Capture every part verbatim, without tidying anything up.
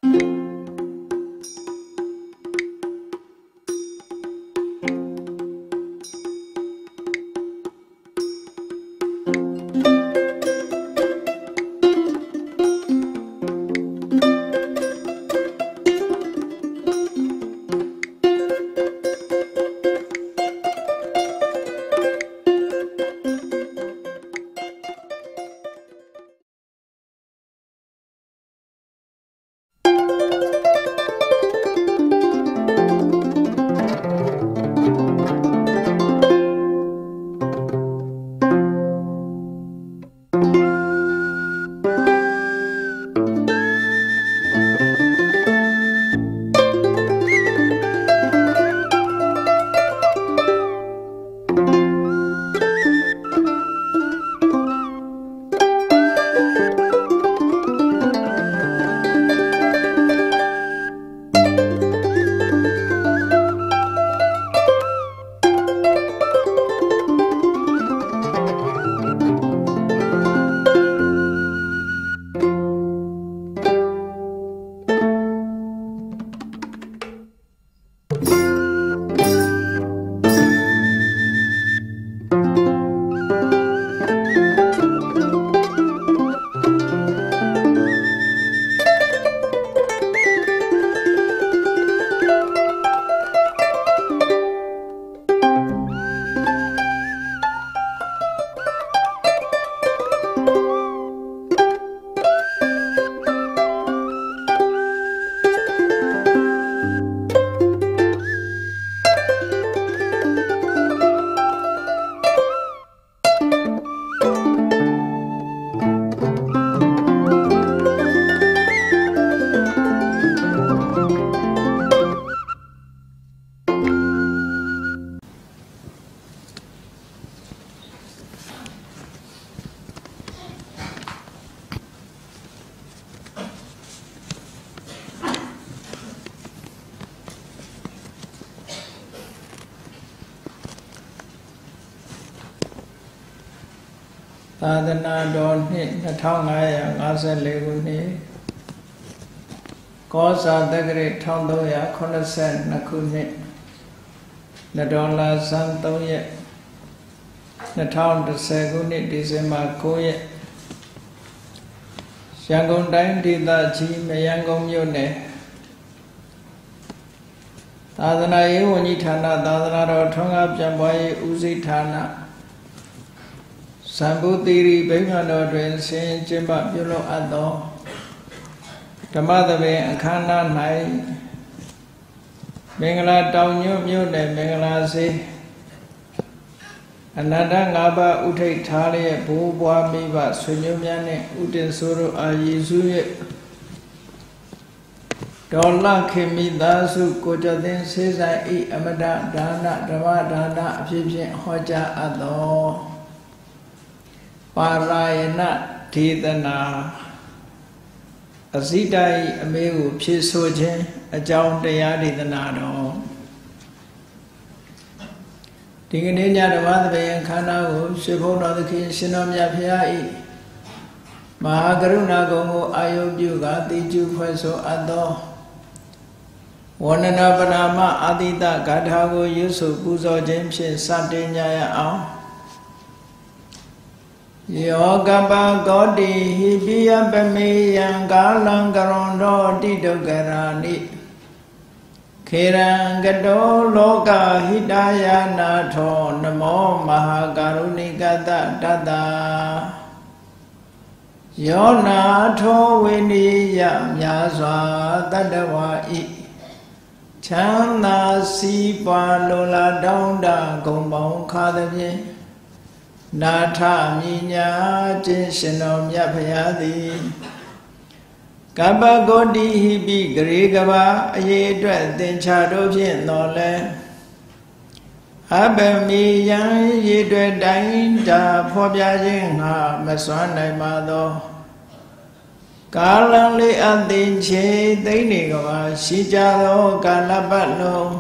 သာသနာတော်နှစ်နှစ်ထောင်ငါးရာငါးဆယ်လေးခုနှစ်ကောဇာတက္ကရာတစ်ထောင်သုံးရာခုနှစ်ဆယ်နှစ်ခုနှစ်နဒေါ်လာဇန်သုံးရက်နှစ်ထောင်တစ်ဆယ်ခုနှစ်ဒီဇင်ဘာကိုးရက်ရန်ကုန်တိုင်းဒေသကြီးမရန်ကုန်မြို့နယ်သာသနာရေးဝန်ကြီးဌာနသာသနာတော်ထွန်းကားပြန်ပွားရေးဦးစီးဌာနစံဘုသီရိဗိမာန်တော်တွင်ဆင်ကျင်းပပြုလုပ်အပ်သောဓမ္မသဘင်အခမ်းအနား၌မင်္ဂလာတောင်ညွန့်မြို့နယ်မင်္ဂလာစေအနန္တငါးပါးဥထိတ်ထားလျက်ဘိုးဘွားမိဘဆွေမျိုးများနှင့်ဥတင်ဆိုးတို့အားရည်စူး၍ဒေါ်လာခေမိသားစုကိုကြသိန်းစေဆိုင်ဤအမတဒါနဓမ္မဒါနအဖြစ်ဖြင့်ဟောကြားအပ်သောပါရာယဏဒေသနာအဇိတဤအမေကိုဖြည့်ဆို့ခြင်းအကြောင်းတရားဒေသနာတော်ဒီကနေ့ညဓမ္မသဘင်ခန္ဓာကိုရှင်ဘုန်းတော်သခင်ရှင်တော်မြတ်ဖရာဤမဟာကရုဏာကုံကိုအာယုပြုကာတိကျုဖွဲ့ဆိုအပ်သောဝန္ဒနာပနာမအာတိတဂါထာကိုရွတ်ဆိုပူဇော်ခြင်းဖြင့်စတင်ကြရအောင်ယောကပကောတိဟိပိယပမေယံကာလံကရွန်တော်တိတုကရာနိခေရံကတောလောကဟိတယနာထောနမောမဟာကာရုဏိကတတတယောနာထောဝိနိယမြာစွာတတဝါဤချမ်းသာစီးပွားလိုလားတောင်းတဂုံပေါင်းခါသဖြင့်နာထမြညာခြင်းရှင်တော်မြတ်ဖရာသည်ကပ္ပဂေါတိဟိပိဂရေကဘာအရေးအတွက်သင်္ချာတို့ဖြင့်တော်လဲအဘမေယံရေအတွက်တိုင်းတာဖော်ပြခြင်းငါမစွမ်းနိုင်ပါသောကာလံလေးအသိချေသိနေကဘာရှိကြသောကာလပတ်လုံး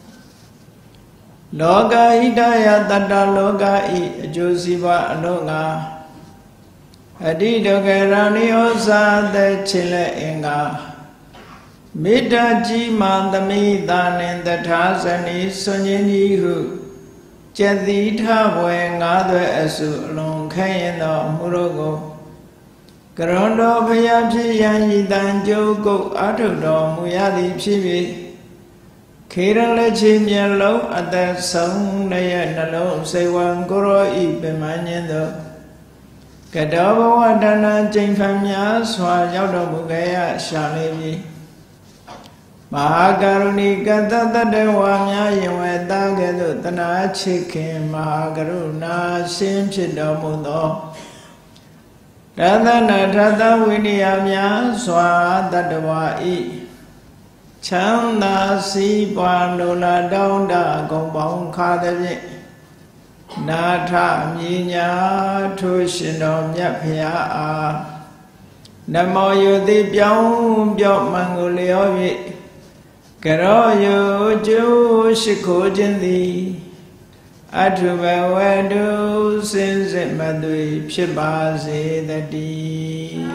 လောကဟိတယတတ္တလောကဤအကျိုးစီးပွားအလို့ငါအတိဒုက္ခရဏိဩဇာသက်ချင်လက်အင်္ဂါမေတ္တာကြီးမှသမိတာနှင့်တထာဇနီဆွန်ခြင်းကြီးဟုကျက်သီထဘွယ်ငါးသွဲအစုအလွန်ခဲရင်သောအမှုတို့ကိုကရွန်တော်ဖျားဖြစ်ရန်ဤတန်ကြိုးကုတ်အထုတော်မူရသည်ဖြစ်၍ခေရလက်ချေမျက်လုံးအသက်ဆုံးရဲ့နှလုံးစိတ်ဝံကိုရောဤပင်မညင်းသောကတောဘဝတဏ္ဍကျိန်ဖန်များစွာရောက်တော်မူခဲ့ရရှာလေပြီမဟာကရုဏီကတ္တတတဝါများယင်ဝဲသားကဲ့သို့တနာချစ်ခင်မဟာကရုဏာရှင်ဖြစ်တော်မူသောတသနာထသဝိနည်းများစွာတတဝါဤချမ်းသာစီးပွားလိုလားတောင်းတဂုံပေါင်းခါသည်ဖြင့်နာထမြညာထိုးရှင်တော်မြတ်ဖျားအားနမောယုတိပြောင်းပြော့မှန်ကိုလျော်၍ကရောယုကျိုးရှိခိုးခြင်းသည်အထုဘဝတုစင်စစ်မသွေဖြစ်ပါစေတည်း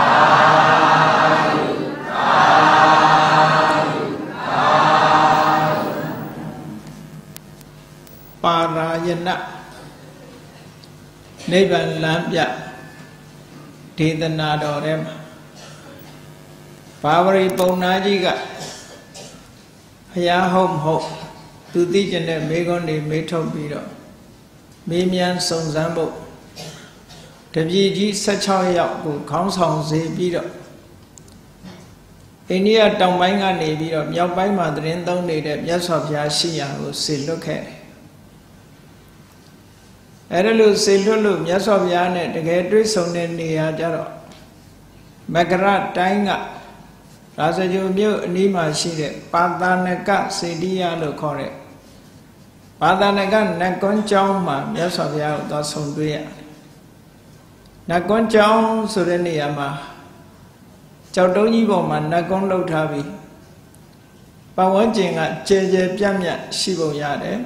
ပါရာယနနိဗ္ဗာန်လမ်းပြဒေသနာတော်ထဲမှာဘာဝရီပုံနာကြီးကဘုရားဟုတ်မဟုတ်သူသိကျင်တဲ့မေခွန်းတွေမေးထုတ်ပြီးတော့မေးမြန်းစုံစမ်းဖို့တပည့်ကြီး၁၆ယောက်ကိုခေါင်းဆောင်စေပြီးတော့အိန္ဒိယတောင်ပိုင်းကနေပြီးတော့မြောက်ပိုင်းမှာတရင်သုံးနေတဲ့မြတ်စွာဘုရားရှိရာကိုဆေလွတ်ခဲ့တယ်အဲ့ဒါလို့ဆေလွတ်လို့မြတ်စွာဘုရားနဲ့တကယ်တွေ့ဆုံတဲ့နေရာကြတော့မကရတိုင်းကရာဇဂိုမြို့အနီးမှာရှိတဲ့ပါသနကစေတိယလို့ခေါ်တဲ့ပါသနကနတ်ကွန်းကျောင်းမှာမြတ်စွာဘုရားကိုသွားဆုံတွေ့ရတယ်နတ်ကွန်းကျောင်းဆိုတဲ့နေရာမှာကြောက်တုံးကြီးပေါ်မှာနတ်ကွန်းလှုပ်ထားပြီးပတ်ဝန်းကျင်ကကျဲကျဲပြန့်ပြန့်ရှိပုံရတယ်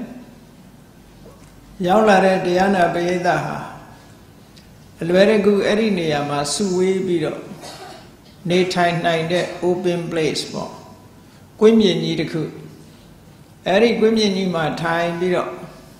ရောက်လာတဲ့တရားနာပရိသတ်ဟာအလွယ်တကူအဲ့ဒီနေရာမှာစုဝေးပြီးတော့နေထိုင်နိုင်တဲ့ open place ပေါ့ကွင်းမြင့်ကြီးတစ်ခုအဲ့ဒီကွင်းမြင့်ကြီးမှာထိုင်ပြီးတော့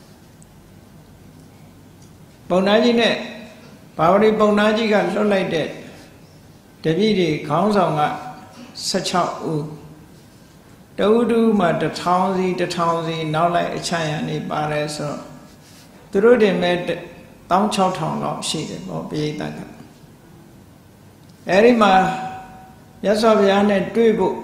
ပုံနာကြီးနဲ့ဘာဝရီပုံနာကြီးကလွတ်လိုက်တဲ့တပည့်တွေခေါင်းဆောင်က၁၆ဦးတဝုဒ္ဓမှာတစ်ထောင်စီတစ်ထောင်စီနောက်လိုက်အချမ်းရနေပါတယ်ဆိုတော့သူတို့တွေမဲ့၁၆၀၀၀လောက်ရှိတယ်ပေါ့ပရိသတ်ကအဲ့ဒီမှာမြတ်စွာဘုရားနဲ့တွေ့ဖို့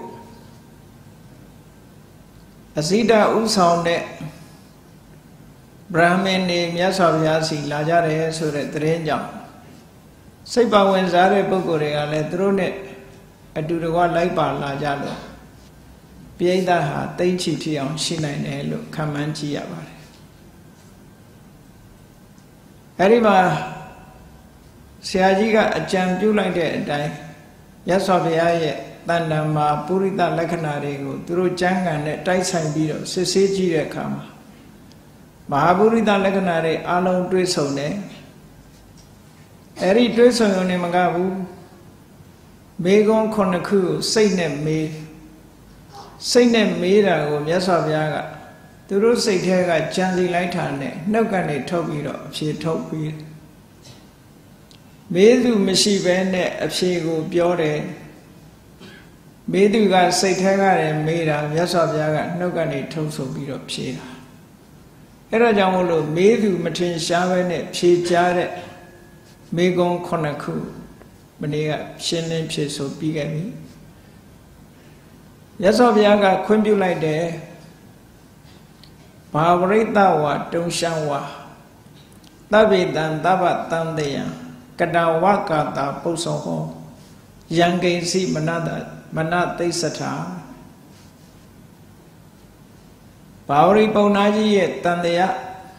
အဇိတဥဆောင်တဲ့ဗြဟ္မဏ်တွေမြတ်စွာဘုရားစီလာကြတယ်ဆိုတဲ့သတင်းကြောင့်စိတ်ပါဝင်စားတဲ့ပုဂ္ဂိုလ်တွေကလည်းသူတို့နဲ့အတူတကွလိုက်ပါလာကြလို့ပရိသတ်ဟာတိမ့်ချီဖြစ်အောင်ရှိနိုင်တယ်လို့ခံမှန်းကြည့်ရပါတယ်အဲ့ဒီမှာဆရာကြီးကအကြံပြုလိုက်တဲ့အတိုင်းမြတ်စွာဘုရားရဲ့တဏ္ဍာမှာပုရိသလက္ခဏာတွေကိုသူတို့ကျမ်းဂန်နဲ့တိုက်ဆိုင်ပြီးတော့စစ်ဆေးကြည့်တဲ့အခါမှာမဟာပုရိသလက္ခဏာတွေအလုံးတွဲဆုံတယ်အဲ့ဒီတွဲဆုံရုံနဲ့မကဘူးမေခွန်းခုနှစ်ခုကိုစိတ်နဲ့မေးစိတ်နဲ့မေးတာကိုမြတ်စွာဘုရားကသူတို့စိတ်ထဲကကြံစီလိုက်တာနဲ့နှုတ်ကနေထုတ်ပြီးတော့အဖြေထုတ်ပြီးမေးသူမရှိဘဲနဲ့အဖြေကိုပြောတယ်မေးသူကစိတ်ထဲကလည်းမေးတာမြတ်စွာဘုရားကနှုတ်ကနေထုတ်ဆိုပြီးတော့ဖြေတာအဲ့ဒါကြောင့်မို့လို့မေးသူမထင်ရှားဘဲနဲ့ဖြေကြားတဲ့မေခွန်းခုနှစ်ခုမနေ့ကရှင်းလင်းဖြေဆိုပြီးခဲ့ပြီမြတ်စွာဘုရားကခွင့်ပြုလိုက်တယ်ဘာဝရိတဝါတုံရှံဝါသဗ္ဗေတံသဗ္ဗတံတေယံကတဝကာတာပု္ပ္ပဟောယံကိစီမနတမနသိစ္စထာဘာဝရိပုံနာကြီးရဲ့တန်တရား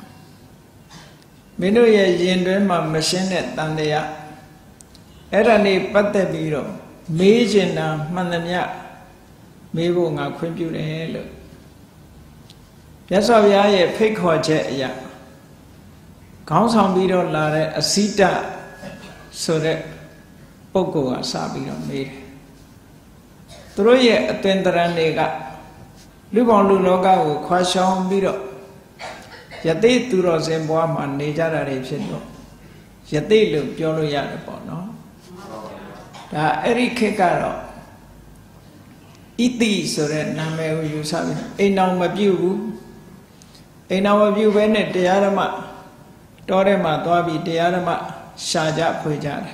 မင်းတို့ရဲ့ယင်တွင်းမှာမရှင်းတဲ့တန်တရားအဲ့ဒါနေပတ်သက်ပြီးတော့မေးချင်တာမှန်သမျှမေးဖို့ငါခွင့်ပြုတယ်လို့မြတ်စွာဘုရားရဲ့ဖိတ်ခေါ်ချက်အရာခေါင်းဆောင်ပြီးတော့လာတဲ့အစိတဆိုတဲ့ပုဂ္ဂိုလ်ကစပြီးတော့မေးတယ်သူတို့ရဲ့အသွင်သဏ္ဍာန်တွေကလူပေါင်းလူလောကကိုခွာရှောင်ပြီးတော့ယသိသူတော်စင်ဘဝမှာနေကြတာတွေဖြစ်တော့ယသိလို့ပြောလို့ရတယ်ပေါ့နော်ဒါအဲ့ဒီခေတ်ကတော့ဣတိဆိုတဲ့နာမည်ကိုယူဆပြီးအိမ်တော်မပြုတ်ဘူးအိမ်တော်မပြုတ်ဘဲနဲ့တရားဓမ္မတောထဲမှာသွားပြီးတရားဓမ္မရှာကြဖွေကြတယ်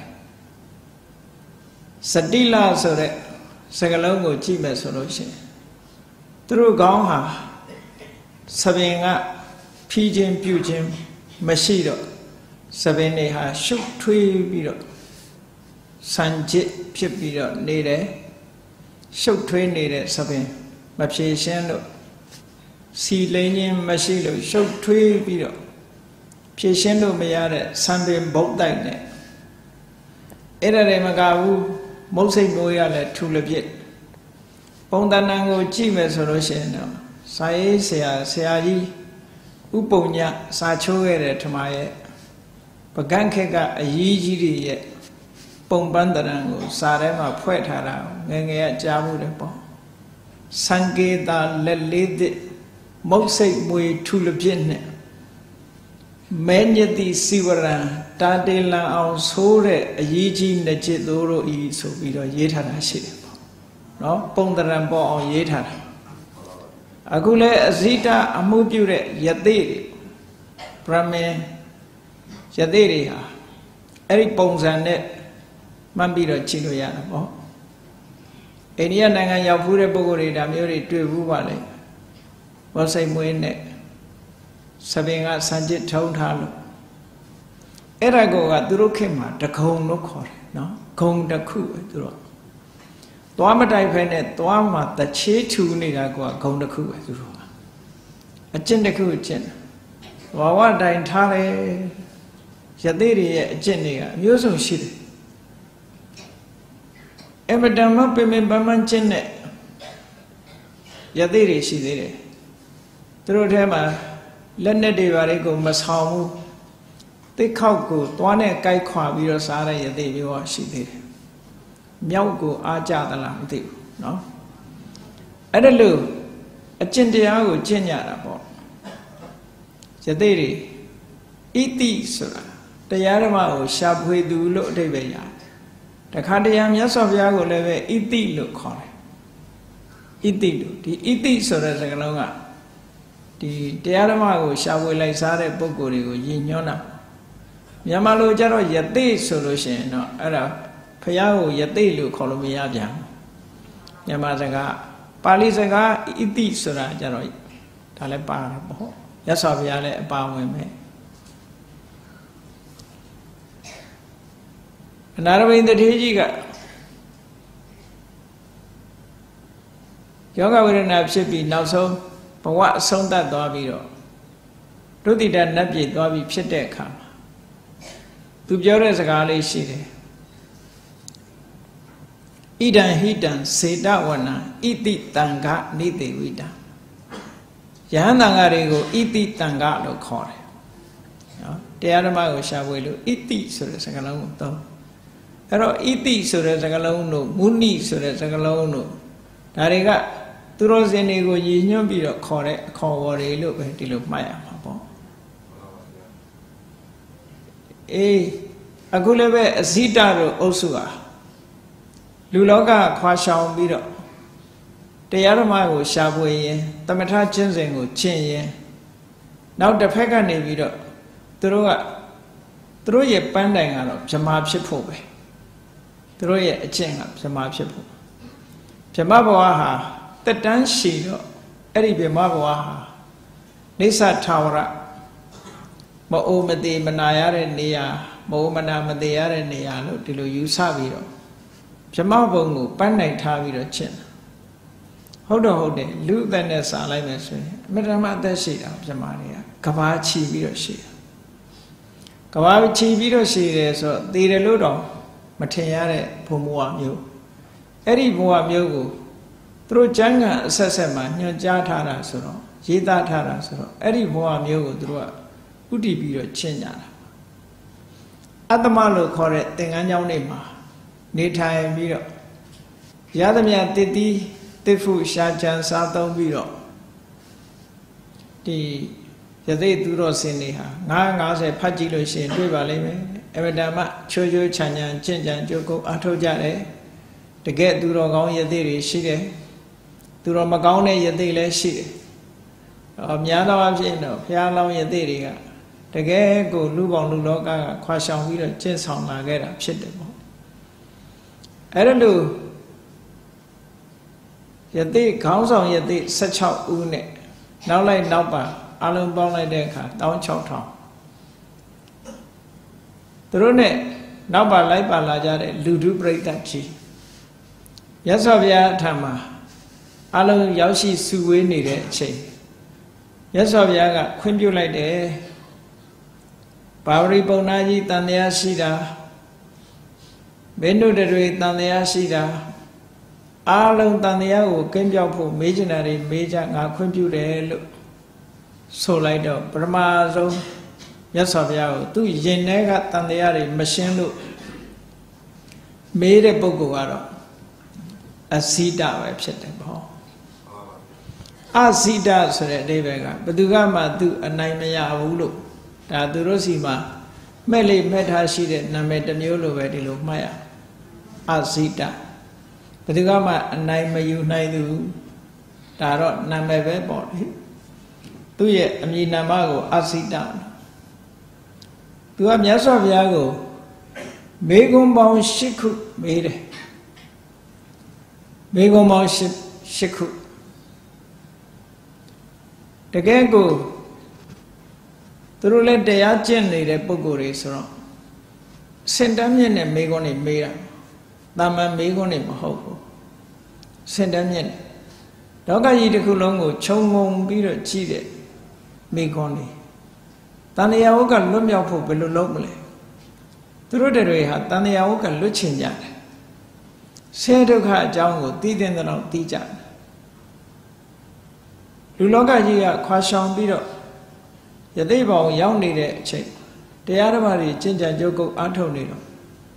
စတိလဆိုတဲ့စကားလုံးကိုကြည့်မယ်ဆိုလို့ရှိရင်သူတို့ကောင်းဟာသဘင်ကဖြီးခြင်းပြုခြင်းမရှိတော့သဘင်တွေဟာရှုပ်ထွေးပြီးတော့စံကြစ်ဖြစ်ပြီးတော့နေတယ်ရှုပ်ထွေးနေတဲ့သဘင်မဖြေရှင်းလို့စီလိမ့်ခြင်းမရှိလို့ရှုပ်ထွေးပြီးတော့ဖြေရှင်းလို့မရတဲ့သံပင်ဘုတ်တိုက်နဲ့အဲ့ဒါတွေမကဘူးမုတ်စိတ်မိုးရလဲထူလပြစ်ပုံတဏ္ဍာန်ကိုကြည့်မယ်ဆိုလို့ရှိရင်တော့စာရေးဆရာဆရာကြီးဥပုံညစာချိုးခဲ့တဲ့ထမရဲ့ပကန့်ခက်ကအရေးကြီးတွေရဲ့ပုံပန်းတဏ္ဍာန်ကိုစာထဲမှာဖွဲ့ထားတာငယ်ငယ်ကကြားမှုတယ်ပေါ့စံကေတာလက်လေးသစ်မုတ်စိတ်မွေထူလပြစ်နဲ့မဲညတိစီဝရံတာတေလံအောင်ဆိုးတဲ့အရေးကြီးနှစ်จิตတို့ဤဆိုပြီးတော့ရေးထားတာရှိတယ်ပေါ့နော်ပုံတရံပေါ်အောင်ရေးထားတာအခုလဲအဇိတအမှုပြုတဲ့ယသိတွေဗြဟ္မင်ယသိတွေဟာအဲ့ဒီပုံစံနဲ့မှတ်ပြီးတော့ကြည့်လို့ရတာပေါ့အိန္ဒိယနိုင်ငံရောက်ဖူးတဲ့ပုဂ္ဂိုလ်တွေဒါမျိုးတွေတွေ့ဘူးပါလေဘောစိတ်မွေးနဲ့သဘင်ကစံကြစ်ထုံးထားလို့အဲ့ဒါကိုကသူတို့ခေတ်မှာတခုံလို့ခေါ်တယ်နော်ဂုံတစ်ခုပဲသူတို့သွားမတိုက်ဖဲနဲ့သွားမှာတချေးထူနေတာကဂုံတစ်ခုပဲသူတို့ကအကျင့်တစ်ခုအကျင့်ဝါဝတိုင်ထားတယ်ယသိတွေရဲ့အကျင့်တွေကအမျိုးစုံရှိတယ်အမတမပင်ပင်ပန်းပန်းကျင့်တဲ့ယသိတွေရှိသေးတယ်သူတို့ထဲမှာလက်နဲ့တွေပါလေးကိုမဆောင်ဘူးတိတ်ခောက်ကိုသွားနဲ့ကြိုက်ခွာပြီးတော့စားတဲ့ယသိမျိုးရှိသေးတယ်မြောက်ကိုအားကြသလားမသိဘူးเนาะအဲ့ဒါလို့အကျင့်တရားကိုကျင့်ကြတာပေါ့ယသိတွေဣတိဆိုတာတရားဓမ္မကိုရှာဖွေသူလို့အဓိပ္ပာယ်ရတယ်တခါတရံမြတ်စွာဘုရားကိုလည်းပဲဣတိလို့ခေါ်တယ်ဣတိလို့ဒီဣတိဆိုတဲ့စကားလုံးကဒီတရားဓမ္မကိုရှာဖွေလိုက်စားတဲ့ပုဂ္ဂိုလ်တွေကိုရည်ညွှန်းတာမြန်မာလိုကြတော့ယသိဆိုလို့ရှိရင်တော့အဲ့ဒါဘုရားကိုယသိလို့ခေါ်လို့မရပြန်ဘူးမြန်မာစကားပါဠိစကားဣတိဆိုတာကြတော့ဒါလည်းပါတယ်ပေါ့ရသော်ဘုရားလည်းအပါဝင်ပဲအနာရဘိန္ဒထေကြီးကယောဂဝေဒနာဖြစ်ပြီးနောက်ဆုံးဘဝအဆုံးသတ်သွားပြီးတော့ဒုတိယနတ်ပြည်သွားပြီးဖြစ်တဲ့အခါမှာသူပြောတဲ့စကားလေးရှိတယ်ဣဒံဟိတံစေတဝနံဣတိတံဃနိတေဝိတံယဟန်တန်ဃာတွေကိုဣတိတံဃလို့ခေါ်တယ်နော်တရားဓမ္မကိုရှာဖွေလို့ဣတိဆိုတဲ့စကားလုံးကိုသုံးအဲ့တော့ဣတိဆိုတဲ့စကားလုံးတို့မုနိဆိုတဲ့စကားလုံးတို့ဒါတွေကသူတော်စင်တွေကိုရည်ညွှန်းပြီးတော့ခေါ်တဲ့အခေါ်အဝေါ်တွေလို့ပဲဒီလိုမှတ်ရမှာပေါ့အေးအခုလည်းပဲအဇိတတို့အုပ်စုဟာလူလောကခွာရှောင်ပြီးတော့တရားဓမ္မကိုရှာဖွေရင်သမထကျင့်စဉ်ကိုကျင့်ရင်နောက်တစ်ဖက်ကနေပြီးတော့သူတို့ကသူတို့ရဲ့ပန်းတိုင်ကတော့ဗြဟ္မာဖြစ်ဖို့ပဲသူတို့ရဲ့အကျင့်ကဗြဟ္မာဖြစ်ဖို့ဗြဟ္မဘဝဟာတက်တန်းရှိတော့အဲ့ဒီဗြဟ္မဘဝဟာနေသထာဝရမအိုမသေးမနာရတဲ့နေရာမအိုမနာမသေးရတဲ့နေရာလို့ဒီလိုယူဆပြီးတော့ဗြဟ္မဘုံကိုပန်းနိုင်ထားပြီးတော့ကျင့်ဟုတ်တော့ဟုတ်တယ်လူအသက်နဲ့စာလိုက်မယ်ဆိုရင်အမြဲတမ်းအသက်ရှိတာဗြဟ္မာတွေကကဘာချီပြီးတော့ရှိတာကဘာချီပြီးတော့ရှိတယ်ဆိုတော့သေတယ်လို့တော့မထင်ရတဲ့ဘုံဘဝမျိုးအဲ့ဒီဘဝမျိုးကိုသူတို့ကျမ်းဂန်အဆက်ဆက်မှာညွှန်ကြားထားတာဆိုတော့ရေးသားထားတာဆိုတော့အဲ့ဒီဘဝမျိုးကိုသူတို့ကဥတည်ပြီးတော့ကျင့်ကြတာအတ္တမလို့ခေါ်တဲ့သင်္ကန်းကျောင်းတွေမှာနေထိုင်ပြီးတော့ယ giá thầm nhà tê tí tê phụ xa chán xa tông bí rồi thì giờ đây tôi rồi xin đi ha ngã ngã sẽ phát triển rồi xinတွေ့vào lấy mấy em đã mà chơi chơi chán nhàn trên chán cho cô ăn thôi ra đấy để cái tôi rồi có giờ đây thì xí đấy tôi rồi mà có này giờ đây lấy xí ở nhà đâu ăn gì đâu nhà lâu giờ đây thì cả để cái cô lưu bằng lưu đó cả khoa xong bí rồi trên sòng là cái đó xí đấy ấy đó lưu giờ đây không xong giờ đây sẽ chọn u này nào lại nào bà alo bao lại đây cả đón chọn thằng từ này nào bà lấy bà là ra đây lưu đủ break that chi giá sao bây tham mà alo giáo sĩ sư quế này đấy chị giá sao bây giờ cả khuyên biểu lại để bảo đi bao na gì tan nhà sĩ ra bên đó để rồi tan nhà sĩ ra alo tan nhà của kinh giáo phụ mấy chuyện này mấy chuyện ngã khuyên biểu để lúc số lại đó Brahma rồi giá sao bây giờ tôi nhìn này cả tan nhà này machine lúc mấy cái bộ của đó Asita vậyဖြစ်တယ်ပေါ့Asita ဆိုတဲ့အဓိပ္ပာယ်ကဘယ်သူကမှသူအနိုင်မရဘူးလို့ဒါသူတို့စီမှာမဲ့လေးမဲ့ထားရှိတဲ့နာမည်တစ်မျိုးလိုပဲဒီလိုမှတ်ရ Asita ဘယ်သူကမှအနိုင်မယူနိုင်သူဒါတော့နာမည်ပဲပေါ့လေသူ့ရဲ့အမည်နာမကို Asita သူကမြတ်စွာဘုရားကိုမေခွန်းပေါင်း၈ခုမေးတယ်မေကွန်မောင်ရှစ်ခုတကယ်ကိုသူတို့လည်းတရားကျင့်နေတဲ့ပုဂ္ဂိုလ်တွေဆိုတော့စင်တမ်းမြင့်တဲ့မေကွန်တွေမေးတာတာမန်မေကွန်တွေမဟုတ်ဘူးစင်တမ်းမြင့်လောကကြီးတစ်ခုလုံးကိုခြုံငုံပြီးတော့ကြည့်တဲ့မေကွန်တွေတန်တရားဝကလွတ်မြောက်ဖို့ဘယ်လိုလုပ်မလဲသူတို့တွေဟာတန်တရားဝကလွတ်ချင်ကြတယ်ဆင်းဒုက္ခအကြောင်းကိုသိတဲ့တော့သိကြတယ်လူလောကကြီးကခွာရှောင်ပြီးတော့ယသိဘောင်ရောက်နေတဲ့အချိန်တရားဓမ္မတွေကျင့်ကြံကြုတ်ကုတ်အားထုတ်နေတော့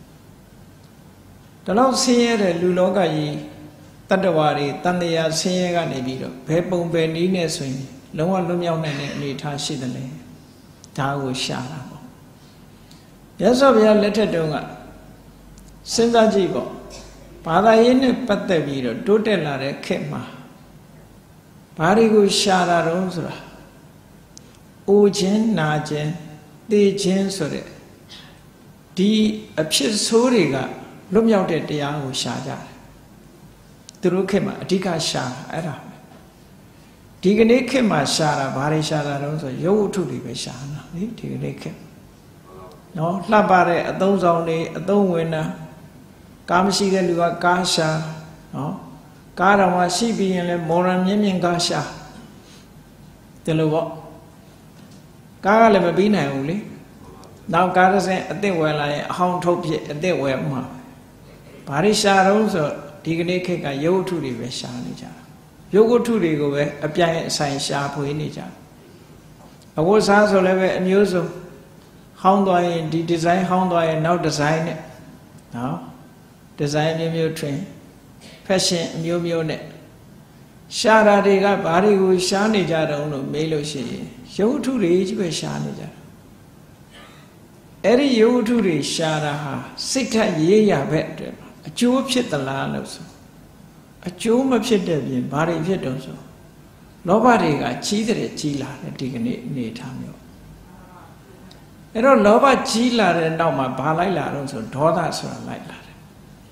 ဒီလောက်ဆင်းရဲတဲ့လူလောကကြီးတတ္တဝါတွေတန်တရားဆင်းရဲကနေပြီးတော့ဘယ်ပုံပဲနည်းနဲ့ဆိုရင်လုံးဝလွတ်မြောက်နိုင်တဲ့အနေအထားရှိတယ်လေဒါကိုရှာတာပေါ့ရသော်ဗျာလက်ထက်တုန်းကစဉ်းစားကြည့်ပေါ့ဘာသာရေးနဲ့ပတ်သက်ပြီးတော့တိုးတက်လာတဲ့ခေတ်မှာဘာတွေကိုရှာတာတုံးဆိုတာအိုခြင်းနာခြင်းသိခြင်းဆိုတဲ့ဒီအဖြစ်ဆိုးတွေကလွတ်မြောက်တဲ့တရားကိုရှာကြတယ်သူတို့ခေတ်မှာအဓိကရှာအဲ့ဒါဒီကနေ့ခေတ်မှာရှာတာဘာတွေရှာတာတုံးဆိုရုပ်ဝတ္ထုတွေပဲရှာတာလေဒီကနေ့ခေတ်နော်လှပတဲ့အသုံးဆောင်တွေအသုံးဝင်တာကာမရှိတဲ့လူကကားရှာနော်ကားတော်မှာရှိပြီးရင်လည်းမော်ရန်မြင့်မြင့်ကားရှာဒီလိုပေါ့ကားကလည်းမပြီးနိုင်ဘူးလေနောက်ကားတစ်စင်းအသစ်ဝယ်လာရင်အဟောင်းထုတ်ဖြစ်အသစ်ဝယ်မှာဘာတွေရှာတော့ဆိုဒီကနေ့ခေတ်ကရုပ်ထုတွေပဲရှာနေကြတာရုပ်ထုတွေကိုပဲအပြိုင်အဆိုင်ရှာဖွေနေကြအဝတ်စားဆိုလည်းပဲအမျိုးစုံဟောင်းသွားရင်ဒီဒီဇိုင်းဟောင်းသွားရင်နောက်ဒီဇိုင်းနဲ့နော်ဒီဇိုင်းမျိုးမျိုးထွင်ဖက်ရှင်အမျိုးမျိုးနဲ့ရှာတာတွေကဘာတွေကိုရှာနေကြတုံးလို့မေးလို့ရှိရင်ရုပ်ထုတွေကြီးပဲရှာနေကြတာအဲ့ဒီရုပ်ထုတွေရှာတာဟာစိတ်ထက်ရေးရဘက်အတွက်အကျိုးဖြစ်သလားလို့ဆိုအကျိုးမဖြစ်တဲ့ပြင်ဘာတွေဖြစ်တုံးဆိုလောဘတွေကကြီးတဲ့ကြီးလာတယ်ဒီကနေ့အနေထားမျိုးအဲ့တော့လောဘကြီးလာတဲ့နောက်မှာဘာလိုက်လာတော့ဆိုဒေါသဆိုတာလိုက်လာတယ်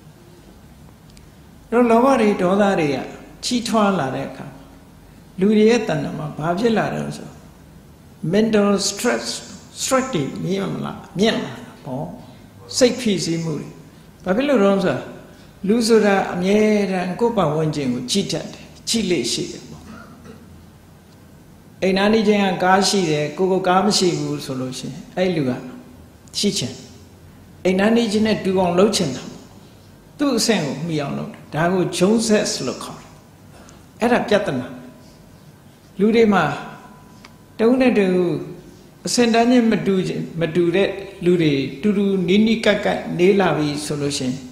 အဲ့တော့လောဘတွေဒေါသတွေကကြီးထွားလာတဲ့အခါလူတွေရဲ့တဏ္ဍာမှာဘာဖြစ်လာတော့ဆို mental stress stress တွေမြင်မလားမြင့်လာတာပေါ့စိတ်ဖိစီးမှုတွေဘာဖြစ်လို့တော့ဆိုလူဆိုတာအမြဲတမ်းကိုယ်ပတ်ဝန်းကျင်ကိုကြည့်တတ်တယ်ကြည့်လေရှိတယ်ပေါ့အိမ်နာနေချင်းကကားရှိတယ်ကိုကိုကားမရှိဘူးဆိုလို့ရှိရင်အဲ့လူကရှိချင်အိမ်နာနေချင်းနဲ့တူအောင်လှုပ်ချင်တာသူ့အဆင့်ကိုမှီအောင်လုပ်တယ်ဒါကိုဂျုံဆက်လို့ခေါ်တယ်အဲ့ဒါပြဿနာလူတွေမှာတုံးနဲ့တူအစင်တန်းချင်းမတူမတူတဲ့လူတွေတူတူနီးနီးကပ်ကပ်နေလာပြီဆိုလို့ရှိရင်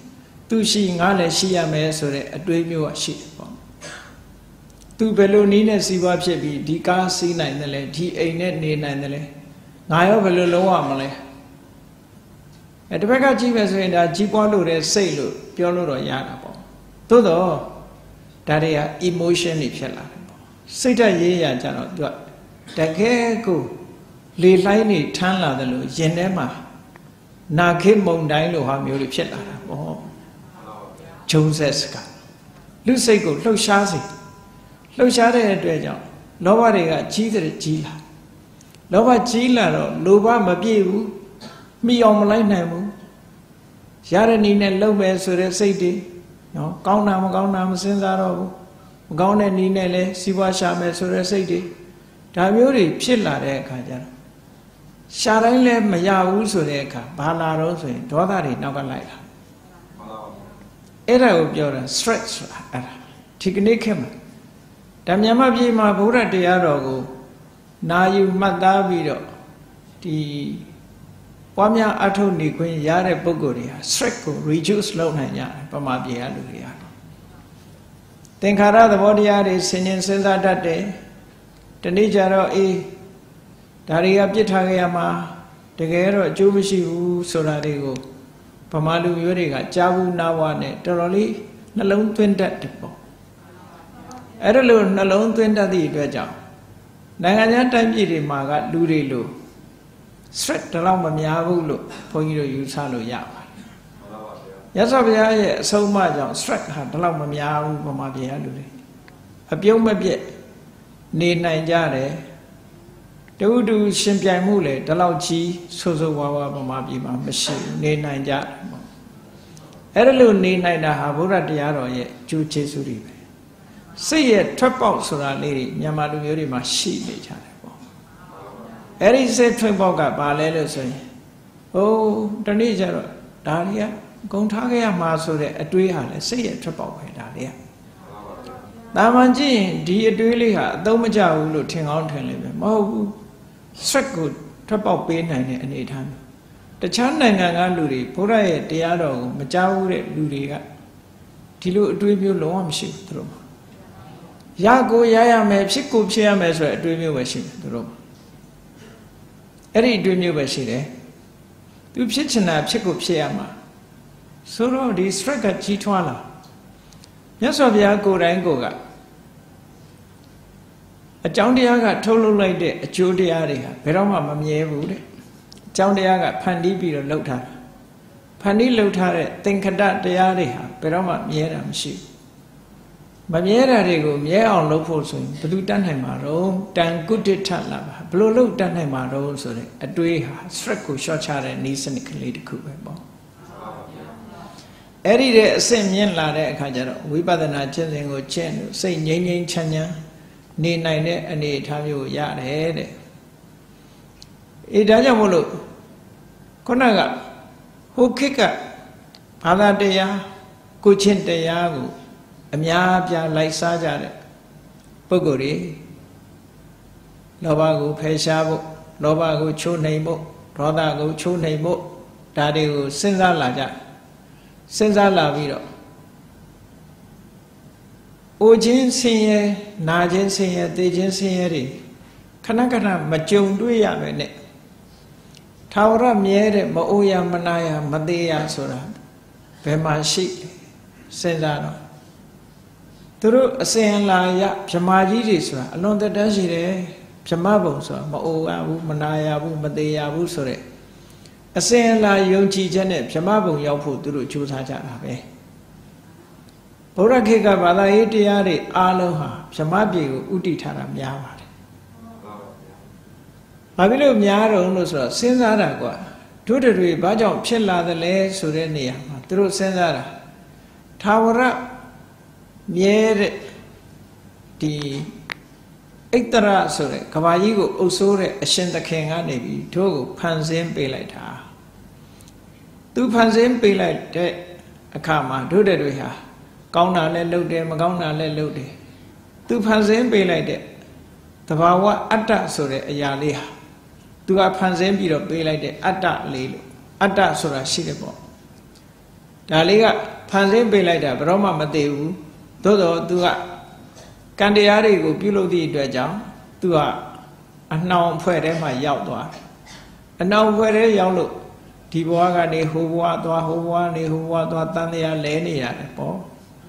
tu shi ngãလည်းရှိရမယ်ဆိုတဲ့အတွေးမျိုးကရှိတယ်ပေါ့သူဘယ်လိုနည်းနဲ့စီးပွားဖြစ်ပြီးဒီကားစီးနိုင်တယ်လဲဒီအိမ်နဲ့နေနိုင်တယ်လဲငါရောဘယ်လိုလုံးဝမလဲအဲတစ်ဘက်ကကြည့်မယ်ဆိုရင်ဒါကြီးပွားလို့တဲ့စိတ်လို့ပြောလို့တော့ရတာပေါ့သို့တော့ဒါတွေက emotion တွေဖြစ်လာတယ်ပေါ့စိတ်ဓာတ်ရေးရကြတော့သူကတကယ်ကိုလေလှိုင်းနေထမ်းလာတယ်လို့ရင်ထဲမှာနာခေမုန်တိုင်းလိုဟာမျိုးတွေဖြစ်လာတာပေါ့ဂျုံဆက်စကလူစိတ်ကိုလှုပ်ရှားစေလှုပ်ရှားတဲ့အတွက်ကြောင့်လောဘတွေကကြီးတဲ့ကြီးလာလောဘကြီးလာတော့လိုဘမပြည့်ဘူးမိအောင်မလိုက်နိုင်ဘူးရတဲ့နည်းနဲ့လှုပ်မယ်ဆိုတဲ့စိတ်တွေနော်ကောင်းတာမကောင်းတာမစင်စားတော့ဘူးမကောင်းတဲ့နည်းနဲ့လဲစီးပွားရှာမယ်ဆိုတဲ့စိတ်တွေဒါမျိုးတွေဖြစ်လာတဲ့အခါကျတော့ရှာတိုင်းလဲမရဘူးဆိုတဲ့အခါဘာလာတော့ဆိုရင်ဒေါသတွေနောက်ကလိုက်လာအဲ့ဒါကိုပြောတာ stress ဆိုတာအဲ့ဒါဒီကနေ့ခေတ်မှာဒါမြန်မာပြည်မှာဗုဒ္ဓတရားတော်ကိုနာယူမှတ်သားပြီးတော့ဒီပွားများအထုတ်နေခွင့်ရတဲ့ပုဂ္ဂိုလ်တွေဟာ stress ကို reduce လုပ်နိုင်ကြတယ်ပမာပြည်ကလူတွေကသင်္ခါရသဘောတရားတွေဆင်ញင်စဉ်းစားတတ်တယ်တနေ့ကျတော့အေးဒါတွေကပြစ်ထားကြရမှာတကယ်တော့အကျိုးမရှိဘူးဆိုတာတွေကိုဗမာလူမျိုးတွေကကြားဘူးနားဝနဲ့တော်တော်လေးနှလုံးသွင်းတတ်တယ်ပေါ့အဲ့ဒါလို့နှလုံးသွင်းတတ်သည့်အတွက်ကြောင့်နိုင်ငံခြားတိုင်းပြည်တွေမှာကလူတွေလို့ stress တလောက်မများဘူးလို့ဘုန်းကြီးတို့ယူဆလို့ရပါတယ်ရသော်ဘုရားရဲ့အဆုံးအမကြောင့် stress ဟာတလောက်မများဘူးဗမာပြည်ကလူတွေအပြုံးမပြည့်နေနိုင်ကြတယ်တူတူရှင်ပြိုင်မှုလေဒီလောက်ကြီးဆိုးဆိုးဝါးဝါဗမာပြည်မှာမရှိနေနိုင်ကြတယ်ပေါ့အဲ့ဒါလို့နေနိုင်တာဟာဘုရားတရားတော်ရဲ့ကျိုးကျေးဇူးတွေပဲစိတ်ရဲ့ထွက်ပေါက်ဆိုတာလေးတွေမြန်မာလူမျိုးတွေမှာရှိနေကြတယ်ပေါ့အဲ့ဒီစိတ်ထွက်ပေါက်ကဘာလဲလို့ဆိုရင်ဟိုတနေ့ကျတော့ဒါတွေကဂုံထားခဲ့ရမှာဆိုတဲ့အတွေးဟာလဲစိတ်ရဲ့ထွက်ပေါက်ပဲဒါတွေကတာမန်ကြည့်ရင်ဒီအတွေးလေးဟာအသုံးမကျဘူးလို့ထင်ကောင်းထင်လိမ့်မယ်မဟုတ်ဘူးstress ကိုထွက်ပေါက်ပေးနိုင်တဲ့အနေအထားမျိုးတခြားနိုင်ငံကလူတွေဘုရားရဲ့တရားတော်ကိုမကြားဘူးတဲ့လူတွေကဒီလိုအတွေးမျိုးလုံးဝမရှိဘူးသူတို့မှာရကိုရရမယ်ဖြစ်ကိုဖြစ်ရမယ်ဆိုတဲ့အတွေးမျိုးပဲရှိတယ်သူတို့မှာအဲ့ဒီအတွေးမျိုးပဲရှိတယ်သူဖြစ်ချင်တာဖြစ်ကိုဖြစ်ရမှာဆိုတော့ဒီ stress ကကြီးထွားလာမြတ်စွာဘုရားကိုယ်တိုင်ကိုကအကြောင်းတရားကထုတ်လုပ်လိုက်တဲ့အကျိုးတရားတွေဟာဘယ်တော့မှမမြဲဘူးတဲ့အကြောင်းတရားကဖန်တီးပြီးတော့လှုပ်ထားတာဖန်တီးလှုပ်ထားတဲ့သင်္ခတတရားတွေဟာဘယ်တော့မှမြဲတာမရှိဘူးမမြဲတာတွေကိုမြဲအောင်လုပ်ဖို့ဆိုရင်ဘယ်သူတတ်နိုင်မှာတော့တန်ကုတ္တထလာပါဘလို့လို့တတ်နိုင်မှာတော့ဆိုတဲ့အတွေးဟာ stress ကို short ချတဲ့နည်းစနစ်ကလေးတစ်ခုပဲပေါ့အဲ့ဒီတဲ့အဆင့်မြင့်လာတဲ့အခါကျတော့ဝိပဿနာကျင့်စဉ်ကိုကျင့်လို့စိတ်ငြိမ်းငြိမ်းချမ်းချမ်းနေနိုင်တဲ့အနေအထားမျိုးရတယ်တဲ့အေးဒါကြောင့်မို့လို့ခုနကဟိုခေတ်ကဘာသာတရားကိုချင်းတရားကိုအများအပြားလိုက်စားကြတဲ့ပုဂ္ဂိုလ်တွေလောဘကိုဖယ်ရှားဖို့လောဘကိုချိုးနှိမ်ဖို့ဒေါသကိုချိုးနှိမ်ဖို့ဒါတွေကိုစဉ်းစားလာကြစဉ်းစားလာပြီးတော့အိုခြင်းဆင်းရဲနာခြင်းဆင်းရဲသိခြင်းဆင်းရဲတွေခဏခဏမကြုံတွေ့ရပဲနဲ့ထာဝရမြဲတဲ့မအိုရမနာရမသေးရဆိုတာဘယ်မှာရှိစဉ်းစားတော့သူတို့အစဉ်လာရဗြဟ္မာကြီးတွေဆိုတာအလွန်တတန်းရှိတယ်ဗြဟ္မဘုံဆိုတာမအိုရဘူးမနာရဘူးမသေးရဘူးဆိုတဲ့အစဉ်လာယုံကြည်ချက်နဲ့ဗြဟ္မဘုံရောက်ဖို့သူတို့ကြိုးစားကြတာပဲဘုရားခေတ်ကဘာသာရေးတရားတွေအားလုံးဟာဗြဟ္မပြေကိုဥတည်ထားတာများပါတယ်။ဘာဖြစ်လို့များတော့လို့ဆိုတော့စဉ်းစားတာကွာတို့တွေဘာကြောင့်ဖြစ်လာသလဲဆိုတဲ့နေရာမှာသူတို့စဉ်းစားတာထာဝရမြဲတဲ့ဒီဣတ္တရဆိုတဲ့ကဘာကြီးကိုအုပ်ဆိုးတဲ့အရှင်သခင်ကနေပြီးတို့ကိုဖန်ဆင်းပေးလိုက်တာသူဖန်ဆင်းပေးလိုက်တဲ့အခါမှာတို့တွေဟာကောင်းတာလည်းလုပ်တယ်မကောင်းတာလည်းလုပ်တယ်သူဖန်ဆင်းပေးလိုက်တဲ့သဘာဝအတ္တဆိုတဲ့အရာလေးဟာသူကဖန်ဆင်းပြီးတော့ပေးလိုက်တဲ့အတ္တလေးလို့အတ္တဆိုတာရှိတယ်ပေါ့ဒါလေးကဖန်ဆင်းပေးလိုက်တာဘယ်တော့မှမသိဘူးသို့တော့သူကကံတရားတွေကိုပြုလုပ်သည့်အတွက်ကြောင့်သူကအနှောင်ဖွဲ့ထဲမှာရောက်သွားတယ်အနှောင်ဖွဲ့ထဲရောက်လို့ဒီဘဝကနေဟိုဘဝသွားဟိုဘဝနေဟိုဘဝသွားတန်တရားလဲနေရတယ်ပေါ့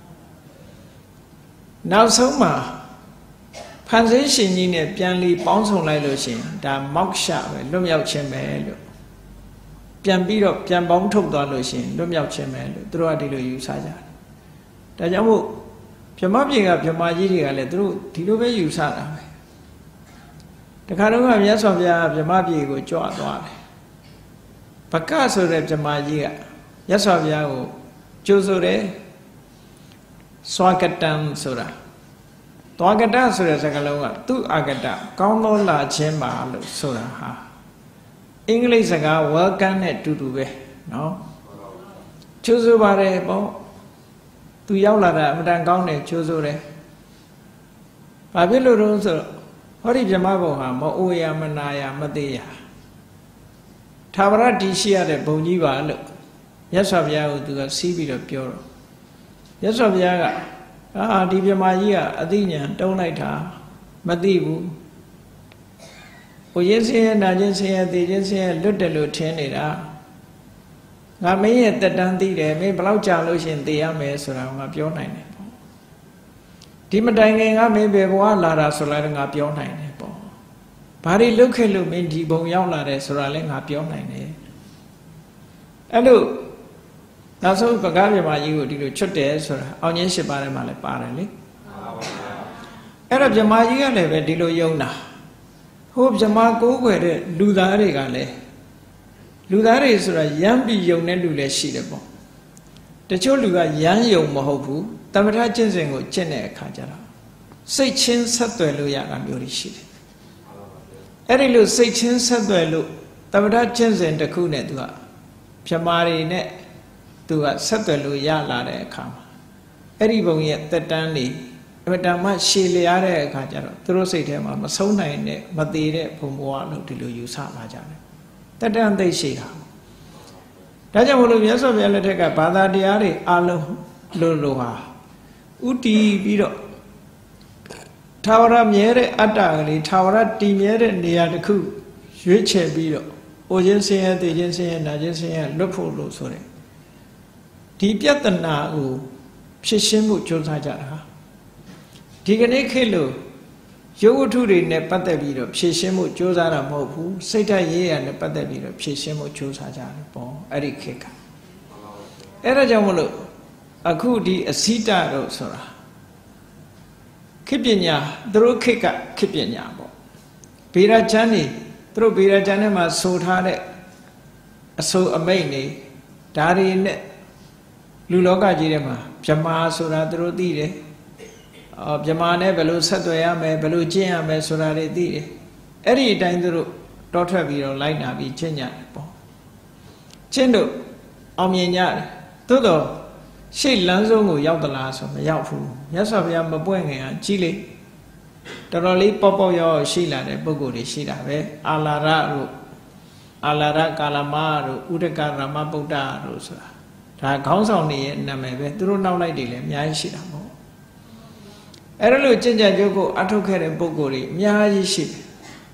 နောက်ဆုံးမှာဖန်ဆင်းရှင်ကြီးနဲ့ပြန်လီပေါင်းစုံလိုက်လို့ရှိရင်ဒါမောက္ခပဲလွတ်မြောက်ခြင်းပဲလို့ပြန်ပြီးတော့ပြန်ပေါင်းထုတ်သွားလို့ရှိရင်လွတ်မြောက်ခြင်းပဲလို့သူတို့ကဒီလိုယူဆကြတယ်ဒါကြောင့်မို့ဗြဟ္မပြေကဗြဟ္မာကြီးတွေကလည်းသူတို့ဒီလိုပဲယူဆတာပဲတခါတော့ကမြတ်စွာဘုရားဗြဟ္မပြေကိုကြွသွားတယ်ဘကဆိုတဲ့ဗြဟ္မာကြီးကမြတ်စွာဘုရားကိုကြိုးဆိုတယ်စွာကတံဆိုတာသွားကတဆိုတဲ့စကားလုံးကသူ့အာကတကောင်းသောလာခြင်းပါလို့ဆိုတာဟာအင်္ဂလိပ်စကား welcome နဲ့တူတူပဲเนาะကြိုးဆိုပါတယ်ပေါ့သူရောက်လာတာအမှန်တန်ကောင်းတယ်ကြိုးဆိုတယ်ဘာဖြစ်လို့တော့ဆိုတော့ဟောဒီဗြဟ္မဘုံဟာမအိုရမနာရမသေးရသာဝရတည်ရှိရတဲ့ဘုံကြီးပါလို့မြတ်စွာဘုရားကိုသူကစီးပြီးတော့ပြောတော့မြတ်စွာဘုရားကအာဒီဗြဟ္မာကြီးကအသိဉာဏ်တုံးလိုက်တာမသိဘူးဟိုရင်းစင်းရနာချင်းစင်းရသိချင်းစင်းရလွတ်တယ်လို့ထင်နေတာငါမင်းရဲ့တက်တန်းသိတယ်မင်းဘယ်လောက်ကြာလို့ရှင်သိရမယ်ဆိုတာငါပြောနိုင်တယ်ပေါ့ဒီမတိုင်ခင်ကမင်းဘယ်ဘဝလာတာဆိုလည်းငါပြောနိုင်တယ်ပေါ့ဘာတွေလုတ်ခဲ့လို့မင်းဒီဘုံရောက်လာတယ်ဆိုတာလည်းငါပြောနိုင်တယ်အဲ့လိုနောက်ဆုံးပကားပြမကြီးကိုဒီလိုချွတ်တယ်ဆိုတာအောင်ချင်း၈ပါးထဲမှာလည်းပါတယ်လေအဲ့တော့ပြမကြီးကလည်းပဲဒီလိုယုံတာဟိုပြမကိုးကွယ်တဲ့လူသားတွေကလည်းလူသားတွေဆိုတာရမ်းပြီးယုံတဲ့လူလည်းရှိတယ်ပေါ့တချို့လူကရမ်းယုံမဟုတ်ဘူးတမထကျင့်စဉ်ကိုကျင့်တဲ့အခါကျတော့စိတ်ချင်းဆက်သွယ်လို့ရတာမျိုးတွေရှိတယ်အဲ့ဒီလိုစိတ်ချင်းဆက်သွယ်လို့တမထကျင့်စဉ်တစ်ခုနဲ့သူကပြမတွေနဲ့သူကဆက်သွယ်လို့ရလာတဲ့အခါမှာအဲ့ဒီဘုံရဲ့တက်တန်းလေးအမတန်မှရှည်လျားတဲ့အခါကျတော့သူတို့စိတ်ထဲမှာမဆုံးနိုင်တဲ့မသေးတဲ့ဘုံဘဝလို့ဒီလိုယူဆလာကြတယ်တက်တန်းသိရှိတာဒါကြောင့်မလို့မြတ်စွာဘုရားလက်ထက်ကဘာသာတရားတွေအလုံးလို့လို့ဟာဥတီပြီးတော့ထာဝရမြဲတဲ့အတ္တကလေးထာဝရတည်မြဲတဲ့နေရာတစ်ခုရွေးချယ်ပြီးတော့အိုခြင်းဆင်းရဲသိခြင်းဆင်းရဲနာခြင်းဆင်းရဲလွတ်ဖို့လို့ဆိုတယ်ဒီပြဿနာကိုဖြစ်ရှင်းမှုကြိုးစားကြတာဒီကနေ့ခေတ်လို့ရုပ်ဝတ္ထုတွေနဲ့ပတ်သက်ပြီးတော့ဖြည့်ရှင်းမှုကြိုးစားတာမဟုတ်ဘူးစိတ်ဓာတ်ရေးရနဲ့ပတ်သက်ပြီးတော့ဖြည့်ရှင်းမှုကြိုးစားကြတယ်ပေါ့အဲ့ဒီခေတ်ကအဲ့ဒါကြောင့်မလို့အခုဒီအစိတတော့ဆိုတာခေတ်ပညာသူတို့ခေတ်ကခေတ်ပညာပေါ့ဗေဒချမ်းနေသူတို့ဗေဒချမ်းထဲမှာဆိုထားတဲ့အဆိုအမိတ်နေဒါတွေနဲ့လူလောကကြီးထဲမှာဗြဟ္မာဆိုတာသူတို့သိတယ်အော်ဗြဟ္မာနဲ့ဘယ်လိုဆက်သွယ်ရမယ်ဘယ်လိုကျင့်ရမယ်ဆိုတာတွေသိတယ်အဲ့ဒီအတိုင်းသူတို့တောထွက်ပြီးတော့လိုက်နာပြီးကျင့်ကြတယ်ပေါ့ကျင့်တို့အောင်မြင်ကြတယ်သို့တော့ရှေ့လမ်းဆုံးကိုရောက်သလားဆိုမရောက်ဘူးမြတ်စွာဘုရားမပွင့်ခင်ကကြီးလေတော်တော်လေးပေါက်ပေါက်ရောက်ရှိလာတဲ့ပုဂ္ဂိုလ်တွေရှိတာပဲအာလာရတို့အာလာရကာလမတို့ဥဒကရမဗုဒ္ဓတို့ဆိုတာဒါခေါင်းဆောင်နေရဲ့နာမည်ပဲသူတို့နောက်လိုက်တွေလည်းအများကြီးရှိတာပေါ့အဲ့ဒါလို့ကျင့်ကြံကြုတ်ကိုအထုတ်ခဲ့တဲ့ပုဂ္ဂိုလ်တွေအများကြီးရှိတယ်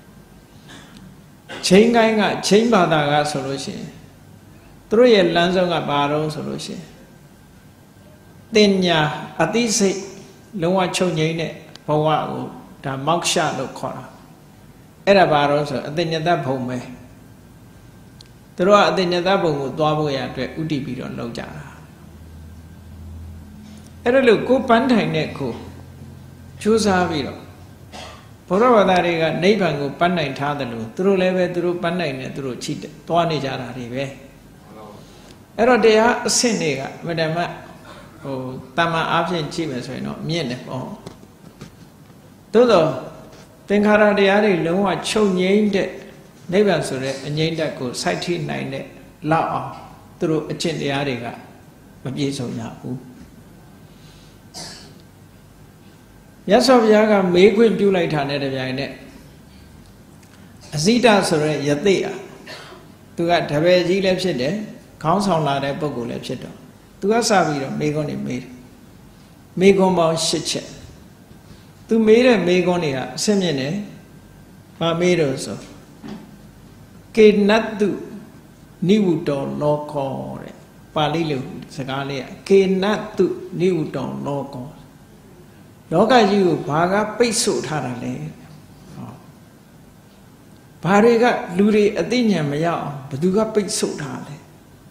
ချိန်ကိုင်းကချိန်ဘာသာကဆိုလို့ရှိရင်သူတို့ရဲ့လမ်းဆုံးကဘာတော့ဆိုလို့ရှိရင်တင်ညာအသိစိတ်လုံးဝချုပ်ငြိမ်းတဲ့ဘဝကိုဒါမောက္ခလို့ခေါ်တာအဲ့ဒါဘာတော့ဆိုအတ္တညတဘုံပဲသူတို့ကအတ္တညတဘုံကိုသွားဖို့ရအတွက်ဥတည်ပြီးတော့လုပ်ကြတာအဲ့ဒါလို့ကိုပန်းထိုင်တဲ့ကိုကြိုးစားပြီးတော့ဘုရားဘာသာတွေကနိဗ္ဗာန်ကိုပန်းနိုင်ထားတယ်လို့သူတို့လည်းပဲသူတို့ပန်းနိုင်တယ်သူတို့ချိတယ်သွားနေကြတာတွေပဲအဲ့တော့တရားအဆင့်တွေကမတမဟိုတမန်အားဖြင့်ကြည့်မယ်ဆိုရင်တော့မြင့်တယ်ပေါ့သို့တော့သင်္ခါရတရားတွေလုံးဝချုပ်ငြိမ်းတဲ့နိဗ္ဗာန်ဆိုတဲ့အငြိမ့်တက်ကိုစိုက်ထိနိုင်တဲ့လောက်အောင်သူတို့အကျင့်တရားတွေကမပြည့်စုံကြဘူးမြတ်စွာဘုရားကမေးခွင့်ပြုလိုက်တာနဲ့တပြိုင်နက်အဇိတဆိုတဲ့ယသိအားသူကတပည့်ကြီးလည်းဖြစ်တယ်ခေါင်းဆောင်လာတဲ့ပုဂ္ဂိုလ်လည်းဖြစ်တော့သူကစပြီးတော့မေခွန်းတွေမေးတယ်မေခွန်းပေါင်း၈ချက်သူမေးတဲ့မေခွန်းတွေကအဆင့်မြင့်တယ်ဘာမေးတော့ဆိုကေနတ်တုနိဝုတောလောကောတဲ့ပါဠိလိုစကားလေးကကေနတ်တုနိဝုတောလောကောလောကကြီးကိုဘာကပိတ်ဆို့ထားတာလဲဟောဘာတွေကလူတွေအသိဉာဏ်မရအောင်ဘယ်သူကပိတ်ဆို့ထားလဲ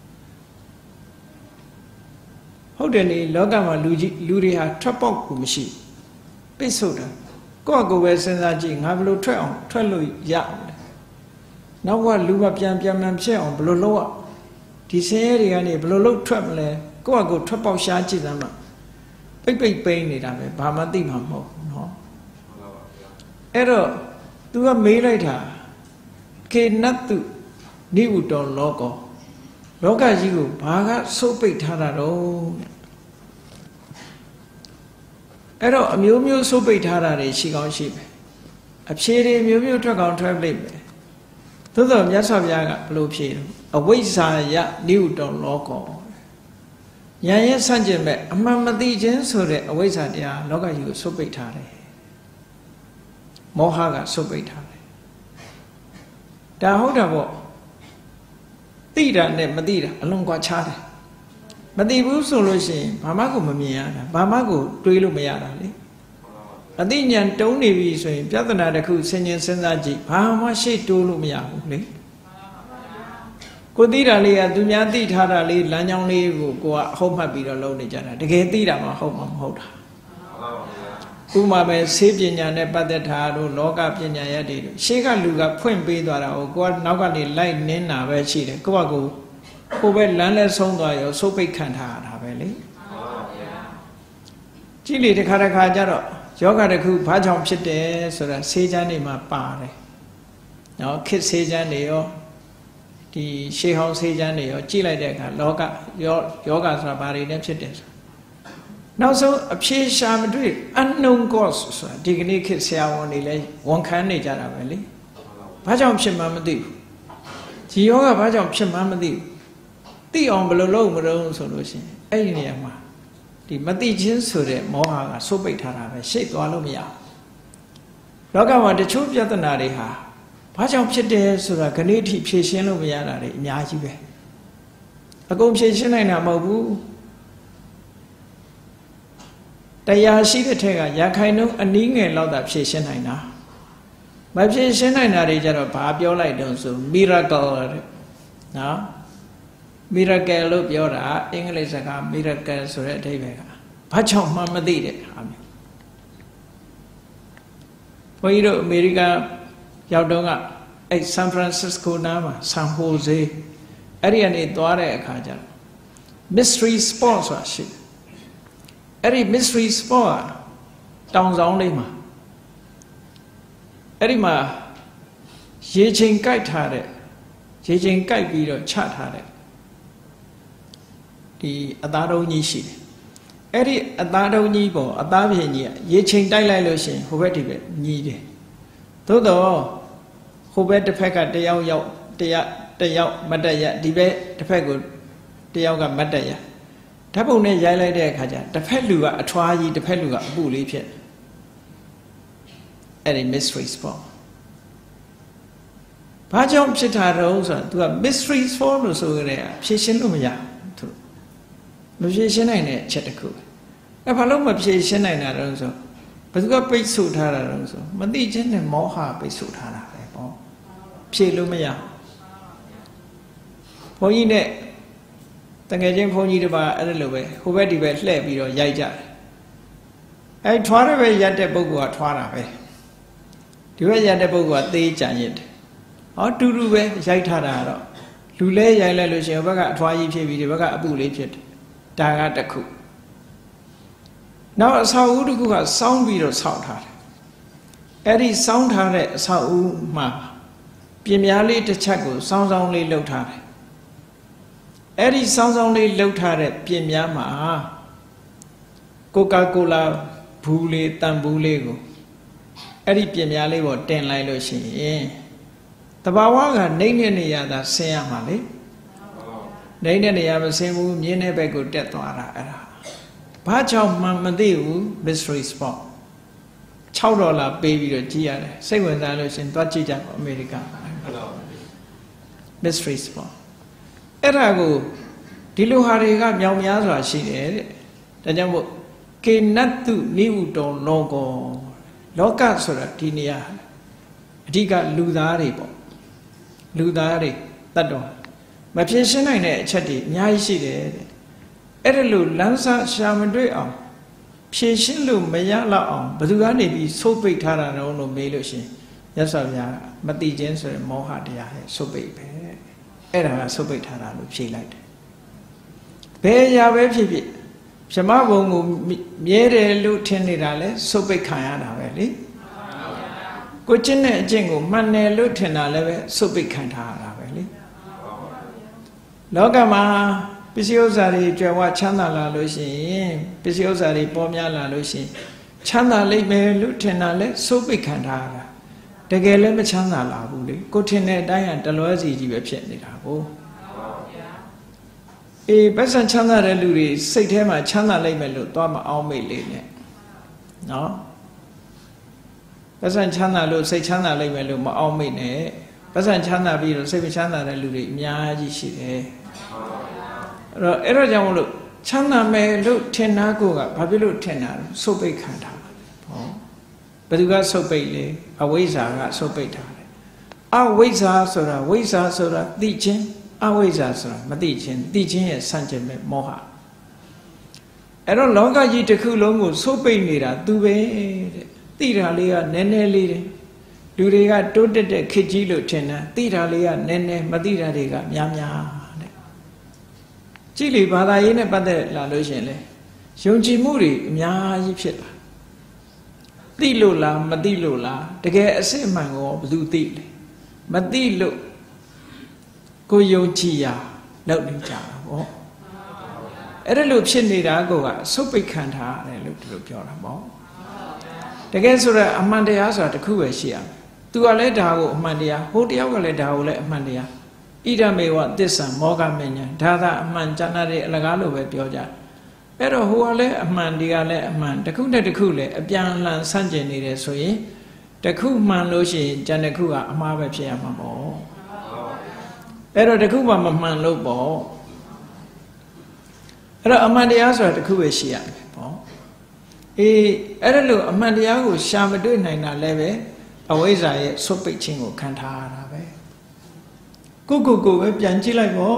ဟုတ်တယ်လေလောကမှာလူကြီးလူတွေဟာထွက်ပေါက်ကိုမရှိပိတ်ဆို့တာကိုယ့်အကိုပဲစဉ်းစားကြည့်ငါဘယ်လိုထွက်အောင်ထွက်လို့ရအောင်လဲနောက်ကလူကပြန်ပြန်ပြန်ဖြစ်အောင်ဘယ်လိုလုပ်ရဒီဆင်းရဲတွေကနေဘယ်လိုလုပ်ထွက်မလဲကိုယ့်အကိုထွက်ပေါက်ရှားကြည့်သမ်းမှာပိတ်ပိတ်ပိန်းနေတာပဲဘာမှသိမှာမဟုတ်ဘူးเนาะအဲ့တော့ तू ကမေးလိုက်တာကေနတ်တုနိဝုတောလောကောလောကကြီးကိုဘာကစိုးပိတ်ထားတာတော့အဲ့တော့အမျိုးမျိုးစိုးပိတ်ထားတာတွေရှိကောင်းရှိမယ်အဖြေတွေမျိုးမျိုးထွက်ကောင်းထွက်လိမ့်မယ်သို့တော်မြတ်စွာဘုရားကဘယ်လိုဖြေတော့အဝိဇ္ဇာယနိဝုတောလောကောဉာဏ်ရဲ့ဆန့်ကျင်မဲ့အမှန်မသိခြင်းဆိုတဲ့အဝိဇ္ဇာတရားလောကကြီးကိုစိုးပိတ်ထားတယ်မောဟကစိုးပိတ်ထားတယ်ဒါဟုတ်တာပေါ့သိတာနဲ့မသိတာအလွန်ကွာခြားတယ်မသိဘူးဆိုလို့ရှိရင်ဘာမှကိုမမြင်ရတာဘာမှကိုတွေးလို့မရတာလေအသိဉာဏ်တုံးနေပြီဆိုရင်ပြဿနာတစ်ခုဆင်ញင်စဉ်းစားကြည့်ဘာမှရှေ့တိုးလို့မရဘူးလေကိုသိတာလေးကသူများသိထားတာလေးလမ်းကြောင်းလေးကိုကိုကအဟုတ်မှတ်ပြီးတော့လုပ်နေကြတာတကယ်သိတာမှဟုတ်မှာမဟုတ်တာဥမာပဲဆေးပညာနဲ့ပတ်သက်တာတို့လောကပညာရတွေတို့ရှေ့ကလူကဖွင့်ပေးသွားတာကိုကိုကနောက်ကနေလိုက်နင်းတာပဲရှိတယ်ကိုကကိုကိုပဲလမ်းလဲဆုံးသွားရောစုပ်ပိတ်ခံထားရတာပဲလေကြည့်လေတစ်ခါတစ်ခါကျတော့ယောဂတစ်ခုဘာကြောင့်ဖြစ်တယ်ဆိုတာဆေးချမ်းတွေမှာပါတယ်နော်ခစ်ဆေးချမ်းတွေရောဒီရှေးဟောင်းဆေးချမ်းတွေရောကြည့်လိုက်တဲ့အခါလောကယောယောဂဆိုတာဘာတွေနဲ့ဖြစ်တယ်ဆိုနောက်ဆုံးအဖြေရှာမတွေ့ unknown cause ဆိုတာဒီကနေ့ခေတ်ဆရာဝန်တွေလည်းဝန်ခံနေကြတာပဲလေဘာကြောင့်ဖြစ်မှမသိဘူးဒီယောဂဘာကြောင့်ဖြစ်မှမသိဘူးသိအောင်ဘယ်လိုလုပ်မလို့ဆိုလို့ရှိရင်အဲ့ဒီနေရာမှာဒီမသိချင်းဆိုတဲ့မောဟကစိုးပိတ်ထားတာပဲရှေ့သွားလို့မရဘူးလောကမှာတချို့ပြဿနာတွေဟာဘာကြောင့်ဖြစ်တယ်ဆိုတာခဏိထိဖြေရှင်းလို့မရတာတွေအများကြီးပဲအကုန်ဖြေရှင်းနိုင်တာမဟုတ်ဘူးတရားရှိတဲ့ထက်ကရာခိုင်နှုန်းအနည်းငယ်လောက်သာဖြေရှင်းနိုင်တာမဖြေရှင်းနိုင်တာတွေကြတော့ဘာပြောလိုက်တုံးဆို miracle တဲ့နော် miracle လို့ပြောတာအင်္ဂလိပ်စကား miracle ဆိုတဲ့အဓိပ္ပာယ်ကဘာကြောင့်မှမသိတဲ့ဟာမျိုးဘုန်းကြီးတို့အမေရိကန်ရောက်တော့ကအဲ့ဆန်ဖရန်စစ္စကိုနားမှာဆန်ဟိုဇေးအဲ့ဒီကနေသွားတဲ့အခါကျတော့ mystery sport ဆိုတာရှိတယ်အဲ့ဒီ mystery sport ကတောင်ဆောင်လေးမှာအဲ့ဒီမှာရေချိန်ကြိုက်ထားတဲ့ရေချိန်ကြိုက်ပြီးတော့ချထားတဲ့ဒီအသားတုံးကြီးရှိတယ်အဲ့ဒီအသားတုံးကြီးပေါ်အသားပြင်ကြီးကရေချိန်တိုက်လိုက်လို့ရှိရင်ဟိုဘက်ဒီဘက်ညီးတယ်သို့တော့ဟိုဘက်တစ်ဖက်ကတယောက်ရောက်တယောက်တယောက်မတ်တက်ရဒီဘက်တစ်ဖက်ကိုတယောက်ကမတ်တက်ရဓာတ်ပုံနဲ့ရိုက်လိုက်တဲ့အခါကျတစ်ဖက်လူကအထွားကြီးတစ်ဖက်လူကအပူလေးဖြစ်အဲ့ဒီ mystery sport ဘာကြောင့်ဖြစ်တာတော့ဆိုတော့ तू က mystery sport လို့ဆိုကြတယ်ဖြေရှင်းလို့မရသူမဖြေရှင်းနိုင်တဲ့အချက်တစ်ခုအဲ့ဘာလို့မဖြေရှင်းနိုင်တာတော့ဆိုဘယ်သူကပိတ်ဆို့ထားတာတော့ဆိုမသိချင်းနဲ့မောဟပိတ်ဆို့ထားတာပဲပေါ့ဖြေလို့မရဘုန်းကြီးနဲ့တကယ်ချင်းဘုန်းကြီးတပါအဲ့လိုပဲဟိုဘက်ဒီဘက်လှည့်ပြီးတော့ရိုက်ကြတယ်အဲ့ထွားတဲ့ပဲရက်တဲ့ပုဂ္ဂိုလ်ကထွားတာပဲဒီဘက်ရက်တဲ့ပုဂ္ဂိုလ်ကသေးကြံရစ်တယ်ဟောတူတူပဲရိုက်ထားတာတော့လူလဲရိုက်လိုက်လို့ရှိရင်ဘက်ကအထွားကြီးဖြစ်ပြီးဒီဘက်ကအပုလေးဖြစ်တယ်ဒါကတစ်ခုနောက်အဆောက်အဦတစ်ခုကစောင်းပြီးတော့ဆောက်ထားတယ်အဲ့ဒီစောင်းထားတဲ့အဆောက်အဦမှာပြင်ပြားလေးတစ်ချက်ကိုစောင်းစောင်းလေးလှုပ်ထားတယ်အဲ့ဒီစောင်းစောင်းလေးလှုပ်ထားတဲ့ပြင်ပြားမှာကိုကာကိုလာဘူးလေးတန်ဘူးလေးကိုအဲ့ဒီပြင်ပြားလေးပေါ်တင်လိုက်လို့ရှိရင်တဘာဝကနှိမ့်နေနေရတာဆင်းရမှာလေ đấy nên này mà xem u miếng này bé của tết tỏa ra à ba cháu mà mà đi u mystery sport sáu đô la baby rồi chi à đấy xây quần ra rồi xin toát chi chẳng America mystery sport ấy ra cô đi lưu hà đi gặp nhau nhau rồi xí đấy để cho một cái nát tự níu đồ nó có nó cả rồi đi nia đi cả lưu đá đi bộ lưu đá đi tắt đồ mà phía trên này này chắc đi nhai xí đấy ấy là lưu lãng xa xa mình đuổi ông phía trên lưu mấy giá là ông bây giờ này bị số bị thà ra nó nó mấy lúc xí nhất sao vậy mà tí trên rồi mò hạt đi à số bị bé ấy là số bị thà ra lúc xí lại bé giờ bé phía phía xem mà bố ngủ nhớ để lúc thiên đi ra lấy số bị khai ra vậy đi cô chân này chân ngủ mà này lúc thiên ra lấy số bị khai ra vậy đi đó cả mà bây giờ giờ đi chơi qua chăn là lúc gì bây giờ giờ đi bom nhà là lúc gì chăn là lấy về lúc thiên ra lấy số bị khai ra để cái lấy mới chăn là là bù đi cô thiên này đại hạn tao nói gì gì về chuyện đi ra bố ê bác sĩ chăn ra đấy lưu đi xây thế mà chăn ra lấy về lúc toa mà ao mày lên nè đó bác sĩ chăn ra lúc xây chăn ra lấy về lúc mà ao mày nè bác sĩ chăn ra bây giờ xây về chăn ra đấy lưu đi nhà gì xí đấy rồi ấy rồi chẳng lúc chăn ra mày lúc thiên na cô cả bao nhiêu lúc thiên na số bị khăn thà bây giờ số bịเลยอวิชชาကsố bị thàอวิชชาဆိုတာဝိဇ္ဇာဆိုတာသိခြင်းအဝိဇ္ဇာဆိုတာမသိခြင်းသိခြင်းရဲ့ဆန့်ကျင်မဲ့မောဟအဲ့တော့လောကကြီးတစ်ခုလုံးကိုစိုးပိတ်နေတာသူပဲတဲ့သိတာလေးကနည်းနည်းလေးတယ်လူတွေကတိုးတက်တဲ့ခေတ်ကြီးလို့ထင်တယ်သိတာလေးကနည်းနည်းမသိတာတွေကများများတဲ့ကြည့်လေဘာသာရေးနဲ့ပတ်သက်လာလို့ရှင်လေယုံကြည်မှုတွေအများကြီးဖြစ်လာသိလို့လားမသိလို့လားတကယ်အစစ်အမှန်ကိုဘယ်သူသိလဲမသိလို့ကိုယုံကြည်ရာလောက်နေကြတာပေါ့အဲ့ဒါလို့ဖြစ်နေတာကိုကစုပ်ပိတ်ခံထားရတယ်လို့ဒီလိုပြောတာပေါ့တကယ်ဆိုတော့အမှန်တရားဆိုတာတစ်ခုပဲရှိရမယ်သူကလည်းဒါကိုအမှန်တရားဟိုတယောက်ကလည်းဒါကိုလည်းအမှန်တရားဣဒမေဝသစ္ဆံမောဂမဉ္ဇဒါသာအမှန်ကျန်တဲ့အလကားလို့ပဲပြောကြအဲ့တော့ဟိုကလည်းအမှန်ဒီကလည်းအမှန်တစ်ခုနဲ့တစ်ခုလည်းအပြန်အလှန်ဆန့်ကျင်နေတယ်ဆိုရင်တစ်ခုမှန်လို့ရှိရင်ကျန်တစ်ခုကအမှားပဲဖြစ်ရမှာပေါ့အဲ့တော့တစ်ခုမှမမှန်လို့ပေါ့အဲ့တော့အမှန်တရားဆိုတာတစ်ခုပဲရှိရမယ်ပေါ့အေးအဲ့ဒါလို့အမှန်တရားကိုရှာမတွေ့နိုင်တာလည်းပဲအဝိဇ္ဇာရဲ့ဆွတ်ပိတ်ခြင်းကိုခံထားရတာပဲကိုကိုကိုပဲပြန်ကြည့်လိုက်ပေါ့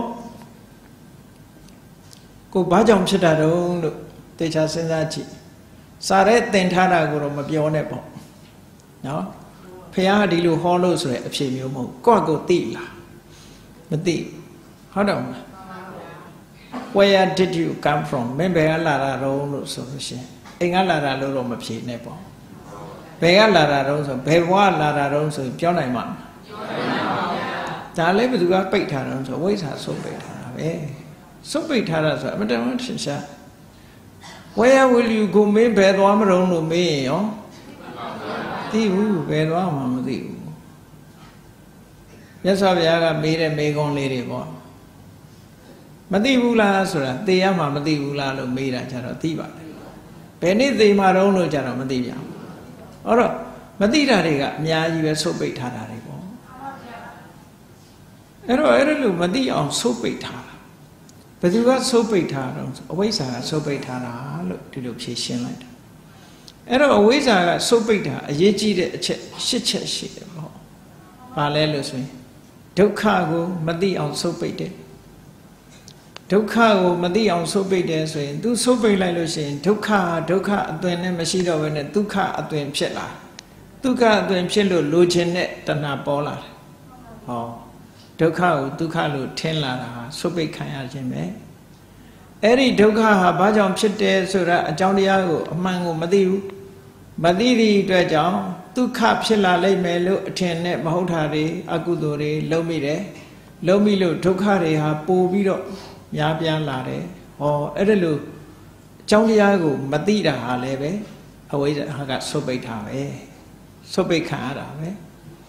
ကိုဘာကြောင့်ဖြစ်တာတုံးလို့တေချာစဉ်းစားကြည့်စားတဲ့သင်ထားတာကိုတော့မပြောနဲ့ပေါ့နော်ဖះဒီလိုဟောလို့ဆိုရအဖြေမျိုးမဟုတ်ကိုယ့်ကိုသိလားမသိဟုတ်တော့မလား Where did you come from မင်းဘယ်ကလာတာတုံးလို့ဆိုလို့ရှင်အိမ်ကလာတာလို့တော့မဖြေနဲ့ပေါ့ဘယ်ကလာတာတုံးဆိုဘယ်ဘဝလာတာတုံးဆိုပြောနိုင်မှာဒါလည်းဘယ်သူကပိတ်ထားတုံးဆိုဝိဇ္ဇာဆုပ်ပိတ်ထားတာပဲဆုပ်ပိတ်ထားတာဆိုအမတန်မှထင်ရှား Where will you go မင်းဘယ်သွားမတုံးလို့မေးရင်ရောသိဘူးဘယ်သွားမှမသိဘူးမြတ်စွာဘုရားကမေးတဲ့မေးခွန်းလေးတွေပေါ့မသိဘူးလားဆိုတာသိရမှာမသိဘူးလားလို့မေးတာကြတော့သိပါတယ်ဘယ်နေ့သိမှာတော့လို့ကြတော့မသိပြန်ဘူးအဲ့တော့မသိတာတွေကအများကြီးပဲဆုပ်ပိတ်ထားတာတွေပေါ့အဲ့တော့အဲ့လိုမသိအောင်ဆုပ်ပိတ်ထားတာဘယ်သူကဆုပ်ပိတ်ထားတော့အဝိဇ္ဇာကဆုပ်ပိတ်ထားတာလို့ဒီလိုဖြေရှင်းလိုက်တာအဲ့တော့အဝိဇ္ဇာကဆုပ်ပိတ်တာအရေးကြီးတဲ့အချက်ရှစ်ချက်ရှိတယ်ပေါ့ဘာလဲလို့ဆိုရင်ဒုက္ခကိုမသိအောင်ဆုပ်ပိတ်တယ်ဒုက္ခကိုမသိအောင်ဆုပ်ပိတ်တယ်ဆိုရင် तू ဆုပ်ပိတ်လိုက်လို့ရှိရင်ဒုက္ခဒုက္ခအသွင်နဲ့မရှိတော့ဘဲနဲ့ဒုက္ခအသွင်ဖြစ်လာဒုက္ခအသွင်ဖြစ်လို့လိုချင်တဲ့တဏှာပေါ်လာတယ်ဟောဒုက္ခကိုဒုက္ခလို့ထင်လာတာဟာဆုပ်ပိတ်ခံရခြင်းပဲအဲ့ဒီဒုက္ခဟာဘာကြောင့်ဖြစ်တယ်ဆိုတာအကြောင်းတရားကိုအမှန်ကိုမသိဘူးမသိသည့်အတွက်ကြောင့်ဒုက္ခဖြစ်လာလိမ့်မယ်လို့အထင်နဲ့မဟုတ်တာတွေအကုသိုလ်တွေလုံးမိတယ်လုံးမိလို့ဒုက္ခတွေဟာပိုပြီးတော့များပြားလာတယ်ဟောအဲ့ဒါလို့အကြောင်းတရားကိုမသိတာဟာလည်းပဲအဝိဇ္ဇာကဆုပ်ပိတ်တာပဲဆုပ်ပိတ်ခံရတာပဲ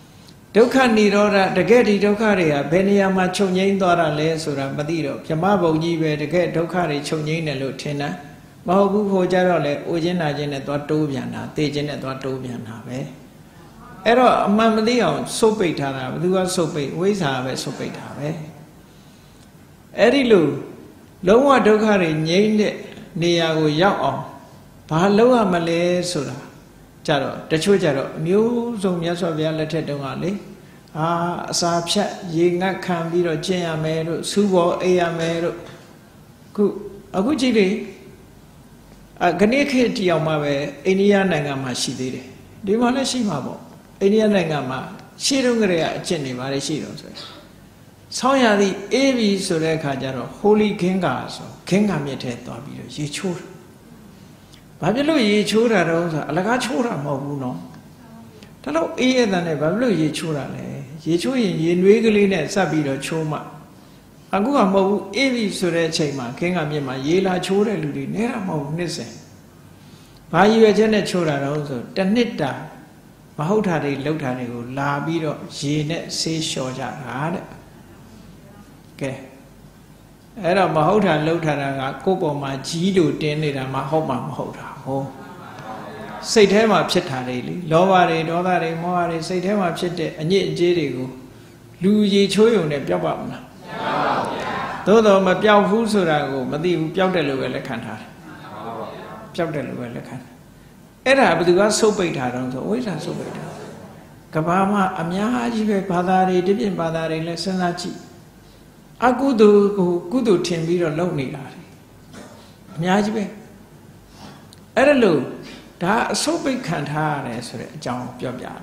Dukha Nirodha, the Gedi Dokharia, Beniama Chonyin Dora Le Sura Madido, Yamabo Gibe, the Get Dokhari Chonyin and Lutina, Mahobu Hojarole, Ujina Genet Watoviana, Tejanet Watoviana. Ero Mamadion, Sopetana, Lua Sope, Wizave Sopetave. Erilu, Lowa Dokhari, Yen Niago Yao, Pahaloa Malay Sura. Charo, the Chujaro, New Zomias of Yalete Dongali, Ah, Sapcha, Yinga Cambiro, Jayamero, Subo, Ayamero, Ku, Aguji, a Ganeke Diamabe, Inia Nangama Shidi, Dimana Shimabo, Inia Nangama, Shirungrea, Jenny, Marishiros. Soya the Avi Sureka Jaro, Holy Kingas, Kingamete, Dobby, Yichur. Babylon ye chura rosa, Alaga chura mobuno. Talo e than a Babylon ye chura le, ye chui in regularly sabido choma. Agua mobu evi sure chema, king of Yema, Yela chura ludi, nera mo nisse. By you a genet chura rosa, Danita, Mahotari, Lotari, La Bido, Jenet, say shoja, hard. Okay. Era Mahota Lotara, Copo, my Gido, Denida, Mahoma Mahota. Oh, say them up Chetari, Lovare, Dolare, Moare, say them up Chet, and yet Jerigo, Luigi Choyo, and Piababna. Though my Piao Fusurago, Madi Piaudelu Elecanta. Piaudelu Elecant. Era, but you got so big, I don't know, always are so big. Kabama, Amyaji, Padari, Divian Padari, Lesanachi. A good good Timbiro lonely. Amyaji. Erelu, da so big can't hard John Piabia.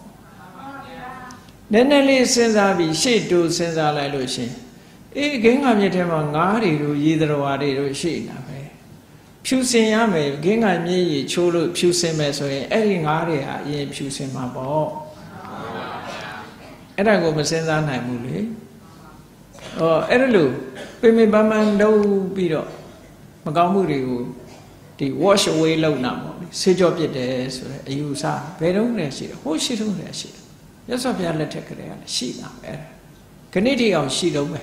Then I listen that be she do since I like Lucy. A gang of Yetama Gari, either or I she. Pusin Yame, gang I me, Cholo, Pusin Meso, Edding Aria, ye Pusin my ball. And I go send that night, Muli. Oh, Erelu, Pimi Baman do beat Magamuri. The wash away low number, Sage of your days, you saw, they don't let it, who she don't let it. Just of your letter, she now, Canadian she don't.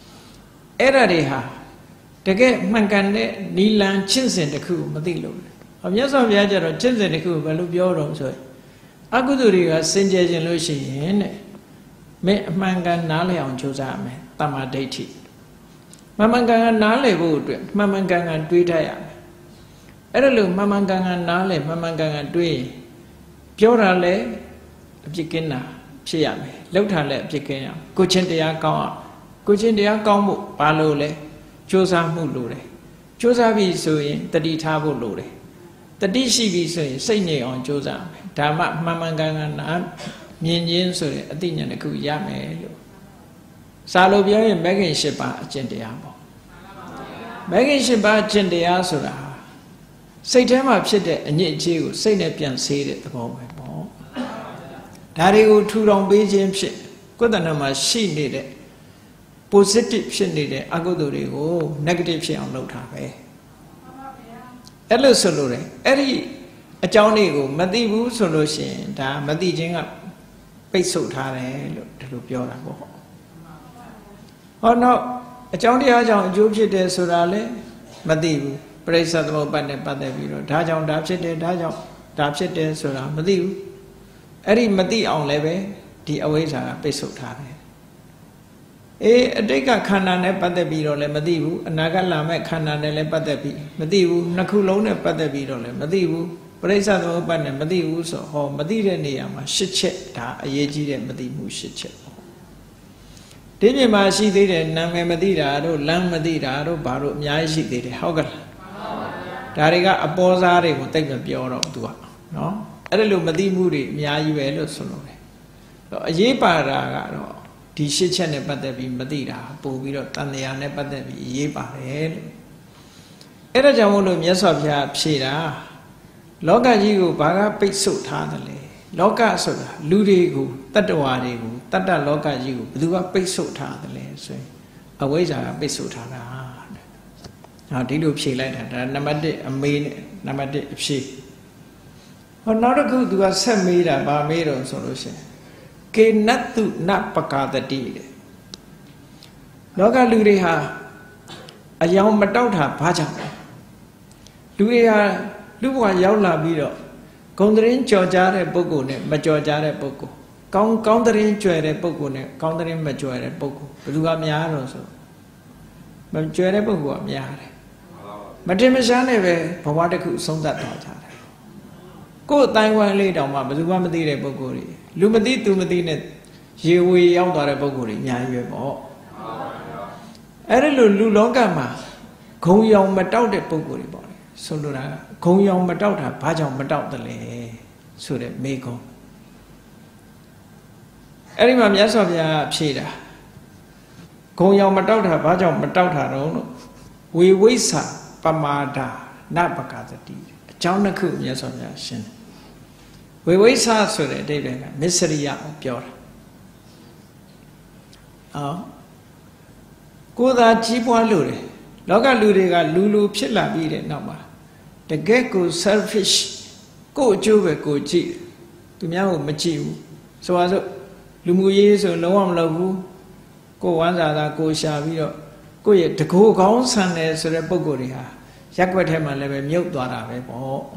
Era de ha. The get Mancane, Nilan, Chinsen the coup, Madilo. Of yes of Yajaro, Chinsen the coup, Balubio, so Aguduri, Saint James and Lucy, Mangan Nale on Josame, Tama Dati. Mamangan Nale wood, Mamangan Duitaya. Erelu Mamangan Nale, Mamangan Dui, Piorale, Picina, Chiame, Lotale, Picina, Cuchendia Gong, Cuchendia Gong, Palole, Josa Mulure, Josa be suing, the Ditabo Lure, the D C be suing, Saint on Josa, Dama Mamangan, Minion Suri, Athenian Kuyame, Salobia and Megan Shipa, Gendiamo. Megan Shipa, Gendiasura. Say them up, said it, and yet you say that you say it the moment. Daddy go too long, be James shit. Good enough, she needed positive, she needed. I go to the oh, negative, she on low top. Hello, Solore. Eddie, a Johnny go, Madibu solution, da Madijing up. Pay so tired to look your abo. Oh no, a Johnny Ajon, Jubi de Surale, Madibu. Praise the Lord, but never the Viro. Dajon, Dapsit, Dajon, Dapsit, Sura, Madiu. Eri Madi on leve, the aways are Pesotare. A Deka Canane Padabiro, Madiu, a Nagalame Canane Padabi, Madiu, Nakulone Padabiro, Madiu, Praise the Lord, but never Madiu, so, or Madira Niama, Shitchet, a Yeji and Madimu Shitchet. Did ma she did Name Madira, Lam Madira, Baru, Yashi did Hogan. Dariga a Bozare will take the Bureau to her. No? Erelu Madimuri, Miayu Solore. A Yepara, Tishichan and Patabi Madira, Boviro, Tania, Nepatabi, Yepa. Erajamolo, yes of Ya Pshira. Loga Yigu, Baga Pitsu Tadale. Loga Soda, Ludigu, Tatawarigu, Tata Loga Yigu, Dua Pitsu Tadale. Away are Pitsu Tada. Now, did you see like that? Namade, a main, Namade, she. Or not a good to a semi, a barmaid solution. Ke natu na pakadati Loka Lureha a young Matauta Paja Lurea Lua Yaula Bido Condrin Georgiare Bogone, Majorjare Boko Countering Joere Bogone, countering Majore Boko Lua Miaroso Majore Bogo Miare Matimashane Pawataku Sonda Tata Go Taiwan laid on my Bazumadi Bogori Lumadi to Medine Yewi Outdoor Bogori Yayo Erelu Lulongama Go young Mataude Bogori boy Solura Go young Matauta Pajam Matau the lay so that may go Erimam Yasovia Pshida Go young Matauta Pajam Matauta We Wisa Pamada Napakazati Chaunaku Yasovia Shin We wait so that they have misery of pure. Ah, go that cheap one lure. Loga luriga lulu pilla beat it number. The gecko selfish go juve go cheap. To meow machiu. So as Lumuye so no one love go one other go shabio. Go yet to go on Sunday so the Bogoria. Jacquet him and level milk dora.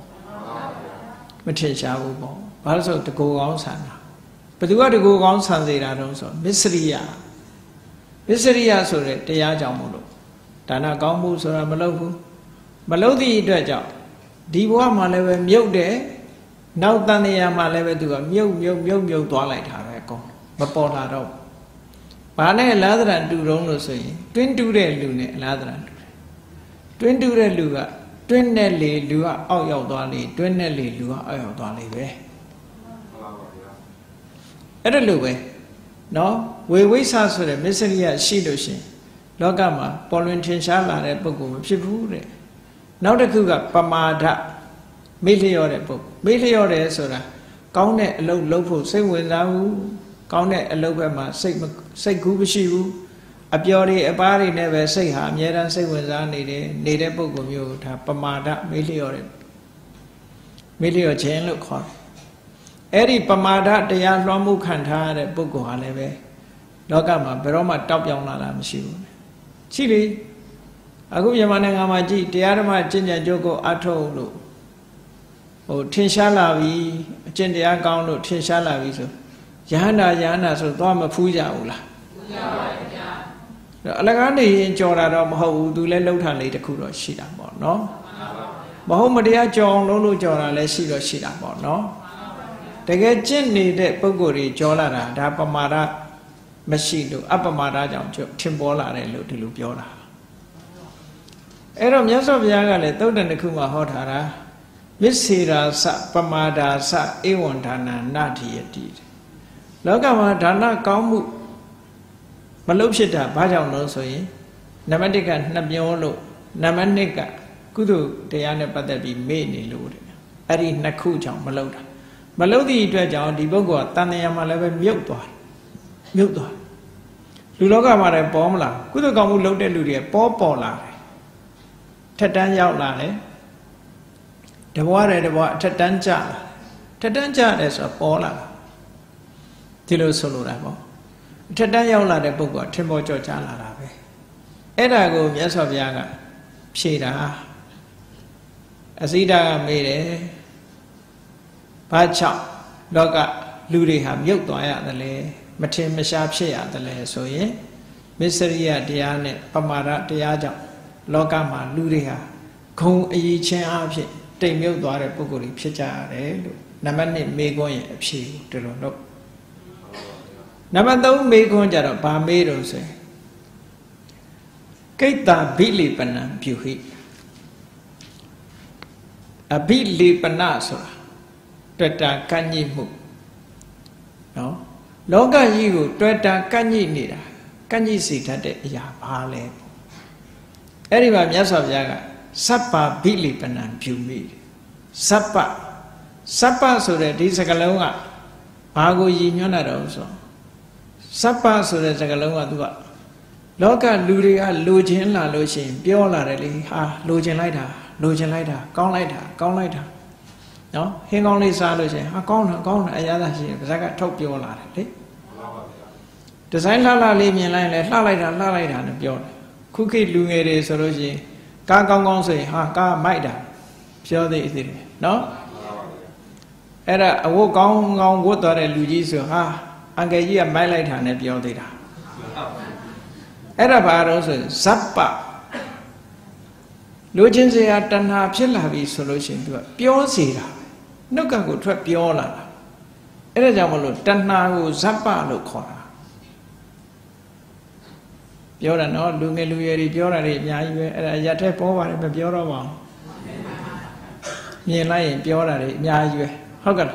Matisha also to go on Sana. But you got to go on Sunday, I don't so. Miseria Miseria so that they are Jamulo. Tana Gambu so Malogu Malodi Dredja. Diwa Maleve milk day. Now Tania Maleve to a milk, milk, milk, milk, twilight harako. Bapolado. Pane lather and do rono say. Twin two day lune, lather and twin two day luga. Twin Nelly Lua Oyo Dolly, Twin Nelly Lua Oyo Dolly. At a Luwe, no, we wish us for the misery at Shidoshi, Logama, Polin Chinshala at Bogu, Shipure. Now the Kuga, Pamada, Meteor book, Meteor Sora, Count a low local, say without, Count a low Bama, say Kubishiu. A purely a body never say ham, yet and say was I needed, needed book of you, Pamada, Meteor. Meteor chain look hot. Eddie Pamada, the young Ramu Kanta, the book of Haleve. Logama, Beroma, top young Lam shoe. Chili. I go Yamanamaji, the Adama, Ginger Jogo, Atolo. Oh, Tinshala, Ginger Gauno, Tinshala, so. Yana, Yana, so Doma Puja Ula. Alagani in Jordan, how do let out later could or shit about, no? Mahomedia John Lolo Jordan, let she or shit about, no? They get gently that Pogori, Jolara, Dapamara, Machino, Apamara, Timbola, and Lutulupiola. Eram Yasov Yaga, let out the Kuma Hotara, Miss Sira, Sa Pamada, Sa Ewontana, Nati a deed. Logama Dana Kamu. Malopshita, Baja no so ye, Namatica, Nabiolo, Namanica, Kudu, Diana Padabi, made load. Ari Nakuja, Maloda. Malodi Dredja, Dibogo, Tanayama level Mukdor. Mukdor. Luloga Mare Bomla, Kudu Gamu loaded Ludia, Popola. Tatan Yaulane. The water the water Tatanja. Tatanja is a Pola. Tilo Soluramo. Tadayala the book of Timbo Jala. Edago, yes of Yaga, Shida Azida made it Pacha, Loga, Ludiham, Yotoya the lay, Matim Mishap Shea the lay, so ye, Miseria Diane, Pamara Diaja, Logama, Ludiha, Kong Yi Chen Abshi, Dame Yodore Bogori, Picha, Namani Megoy, Pshi, to look. Namado make on Jara, Bamero say. Kaita Billy Pana, Puhi. A Billy Panasura, Teta Kanyi Mu. No? Loga you, Teta Kanyi Nida, Kanyi Sita, Ya Pale. Everyone, yes of Yaga, Sapa Billy Pana, Pumi. Sapa, Sapa so that is a Galonga, Pago Yinona also. Sapa so that Zagaloma Dua. Loka Luria, Lujin la Luchin, Biola really, ha, Lujin lighter, Lujin lighter, gone lighter, gone lighter. No, he only saw Luchin, ha, gone, gone, Ayada, Zaga top Biola. design la la li mian lai le hla lai da hla lai da ne pyo khu khi lu ngel de so lo shin ka kaung kaung so yin ha ka mai da pyo de thi de noအဲ့ဒါအဝတ်ကောင်းကောင်းဝတ်သွားတဲ့လူကြီးဆိုဟာအငယ်ကြီးကမိုက်လိုက်တာနဲ့ပြောသေးတာအဲ့ဒါဘာလို့ဆိုဇပ်ပလူချင်းစရာတဏှာဖြစ်လာပြီဆိုလို့ရှိရင်သူကပြောစီတာနှုတ်ကကိုထွက်ပြောလာတာအဲ့ဒါကြောင့်မလို့တဏှာကိုဇပ်ပလို့ခေါ်တာပြောတာနော်လူငယ်လူရွယ်တွေပြောတာတွေအများကြီးပဲအဲ့ဒါရတဲ့ပေါ်ပါတယ်မပြောတော့ပါဘူးမြင်လိုက်ရင်ပြောတာတွေအများကြီးပဲဟုတ်ကဲ့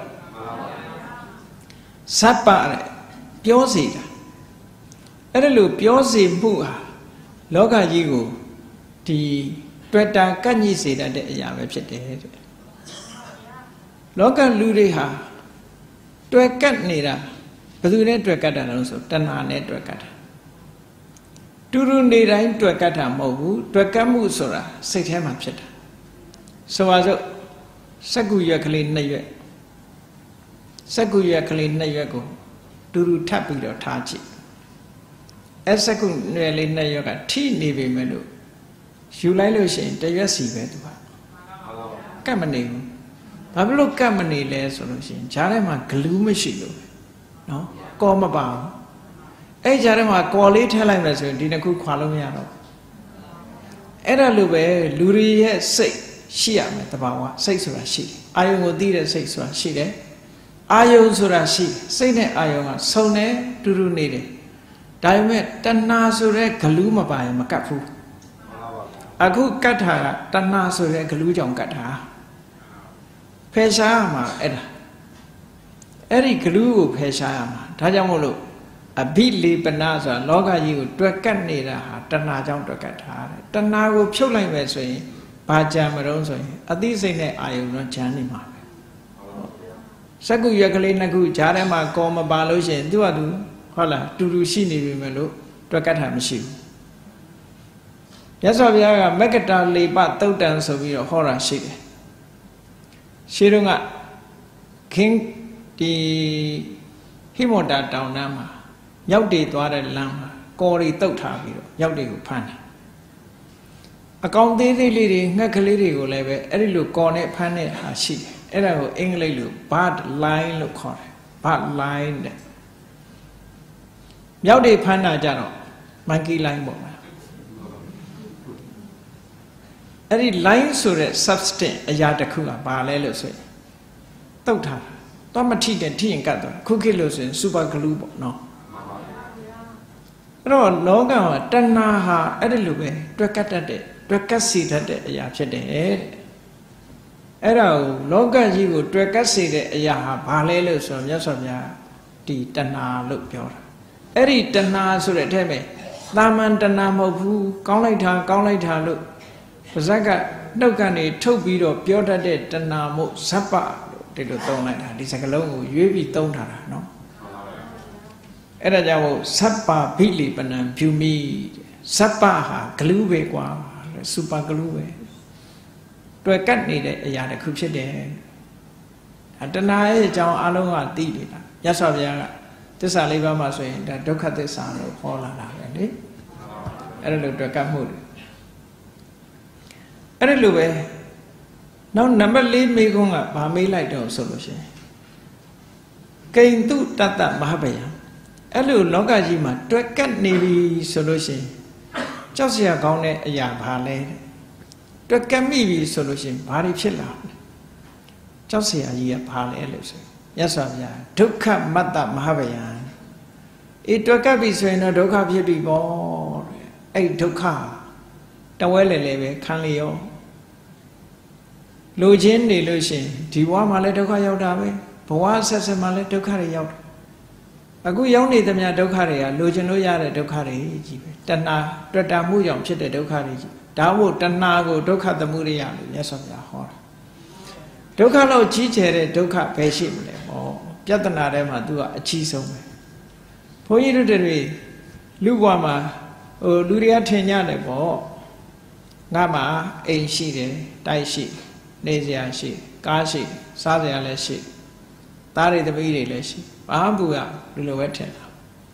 ဇပ်ပတဲ့ပြောစီတာအဲ့ဒါလို့ပြောစီမှုဟာလောကကြီးကိုဒီတွေ့တာကန့်ညှိစေတတ်တဲ့အရာပဲဖြစ်တယ်တဲ့လောကလူတွေဟာတွေ့ကတ်နေတာဘယ်သူနဲ့တွေ့ကတ်တာလဲဆိုတဏှာနဲ့တွေ့ကတ်တာတူတူနေတိုင်းတွေ့ကတ်တာမဟုတ်ဘူးတွေ့ကတ်မှုဆိုတာစိတ်ထဲမှာဖြစ်တာဆိုပါစို့စက္ကူရွက်ကလေးနှစ်ရွက်စက္ကူရွက်ကလေးနှစ်ရွက်ကိုတူတူထပ်ပြီးတော့ထားကြည့်အဲစက္ကူရွက်လေးနှစ်ရွက်ကထိနေပြီမဲ့လို့ယူလိုက်လို့ရှိရင်တရွက်စီပဲသူကကတ်မနေဘူးဘာဖြစ်လို့ကတ်မနေလဲဆိုလို့ရှိရင်ဂျားထဲမှာဂလူးမရှိလို့နော်ကောမပါဘူးအဲ့ဂျားထဲမှာကော်လေးထည့်လိုက်မယ်ဆိုရင်ဒီတစ်ခုခွာလို့မရတော့အဲ့ဒါလိုပဲလူတွေရဲ့စိတ်ရှိရမယ်တဘာဝစိတ်ဆိုတာရှိတယ်အာယုံကိုသိတဲ့စိတ်ဆိုတာရှိတယ်အာယုံဆိုတာရှိစိတ်နဲ့အာယုံကဆုံနေတူတူနေတယ်ဒါပေမဲ့တဏှာဆိုတဲ့ဂလူးမပါရင်မကတ်ဘူးအခုကတ်တာကတဏှာဆိုတဲ့ဂလူးကြောင့်ကတ်တာဖယ်ရှားရမှာအဲ့ဒါအဲ့ဒီဂလူးကိုဖယ်ရှားရမှာဒါကြောင့်မို့လို့အဘိလေပနာဆိုတာလောကကြီးကိုတွက်ကတ်နေတာဟာတဏှာကြောင့်တွက်ကတ်တာတဲ့တဏှာကိုဖြုတ်လိုက်မယ်ဆိုရင်ဘာကြံမတော့ဆိုရင်အသိစိတ်နဲ့အာယုံတော့ကြံနေမှာပဲစက္ကူရွက်ကလေးနှစ်ခုဂျားထဲမှာကောမပါလို့ရှိရင်သူ့ဟာသူဟုတ်လားတူတူရှိနေပြီမလို့တွက်ကတ်တာမရှိဘူးမြတ်စွာဘုရားကမက္ကတာလေပသုတ်တံဆိုပြီးတော့ဟောတာရှိတယ်ရှေးတုန်းကခင်းဒီဟိမန္တာတောင်တန်းမှာရောက်တည်သွားတဲ့လမ်းမှာကော်ရီတုတ်ထားပြီးတော့ရောက်တွေကိုဖမ်းတယ်အကောင်သေးသေးလေးတွေငှက်ကလေးတွေကိုလည်းပဲအဲ့ဒီလိုကော်နဲ့ဖမ်းတဲ့ဟာရှိတယ်အဲ့ဒါကိုအင်္ဂလိပ်လို bird line လို့ခေါ်တယ် bird line တဲ့ရောက်တွေဖမ်းတာကြတော့ monkey line ပေါ့ဗျာအဲ့ဒီ line ဆိုတဲ့ substance အရာတစ်ခုကဘာလဲလို့ဆိုရင်တုတ်ထားတော့မထိတဲ့ထိရင်ကတ်သွားခုခေတ်လို့ဆိုရင် super glue ပေါ့နော်အဲ့တော့လောကမှာတဏှာဟာအဲ့ဒီလိုပဲတွက်ကတ်တတ်တဲ့တွက်ကတ်စီတတ်တဲ့အရာဖြစ်တယ်တဲ့အဲ့ဒါကိုလောကကြီးကိုတွက်ကတ်စေတဲ့အရာဟာဘာလဲလို့ဆိုတော့မြတ်စွာဘုရားဒီတဏှာလို့ပြောတာအဲ့ဒီတဏှာဆိုတဲ့အထက်ပဲသာမန်တဏှာမဟုတ်ဘူးကောင်းလိုက်တာကောင်းလိုက်တာလို့ပါဇက်ကနှုတ်ကနေထုတ်ပြီးတော့ပြောတတ်တဲ့တဏှာမို့ဇပ်ပလို့ဒီလိုသုံးလိုက်တာဒီစကားလုံးကိုရွေးပြီးသုံးထားတာနော်အဲ့ဒါကြောင့်မို့ဇပ်ပဘိလိပနံဖြူမိဇပ်ပဟာဂလူးပဲကွာစူပါဂလူးပဲတွေ့ကတ်နေတဲ့အရာတစ်ခုဖြစ်တယ်တဏှာရဲ့အကြောင်းအလုံးကသိနေတာမြတ်စွာဘုရားကသစ္စာလေးပါးမှာဆိုရင်ဒါဒုက္ခသစ္စာလို့ခေါ်လာတာပဲလေအဲ့ဒါလို့တွေ့ကတ်မှုတယ်အဲ့ဒါလိုပဲနောက်နံပါတ်၄မေးခွန်းကဗာမေးလိုက်တော့ဆိုလို့ရှိရင်ကိဉ္တုတတ္တမဟာဗယံအဲ့လိုလောကကြီးမှာတွက်ကတ်နေပြီဆိုလို့ရှိရင်ကြောက်စရာကောင်းတဲ့အရာဘာလဲတွက်ကတ်မိပြီဆိုလို့ရှိရင်ဘာတွေဖြစ်လာလဲကြောက်စရာကြီးကဘာလဲလို့ဆိုမြတ်စွာဘုရားဒုက္ခမတ္တမဟာဗယံအေးတွက်ကတ်ပြီဆိုရင်တော့ဒုက္ခဖြစ်ပြီပေါ့တဲ့အဲ့ဒုက္ခတဝဲလေလေပဲခံလျောလူချင်းနေလို့ရှိရင်ဒီဘဝမှာလည်းဒုက္ခရောက်တာပဲဘဝဆက်ဆက်မှာလည်းဒုက္ခတွေရောက်တယ်အခုရောက်နေသမျှဒုက္ခတွေကလူချင်းလို့ရတဲ့ဒုက္ခတွေကြီးပဲတဏှာတွေ့တာမှုကြောင့်ဖြစ်တဲ့ဒုက္ခတွေကြီးဒါမို့တဏှာကိုဒုက္ခသမုဒယလို့မြတ်စွာဘုရားဟောတာဒုက္ခလို့ကြီးကျယ်တဲ့ဒုက္ခပဲရှိမလဲဟောပြဿနာထဲမှာ तू ကအကြီးဆုံးပဲဘုန်းကြီးတို့တွေလူဘဝမှာဟိုလူတွေကထင်ကြတယ်ပေါ့ငါမှအိမ်ရှိတယ်တိုက်ရှိနေစရာရှိကားရှိစားစရာလည်းရှိသားတွေသမီးတွေလည်းရှိဘာမှဘူးကလူလိုပဲထင်တာမ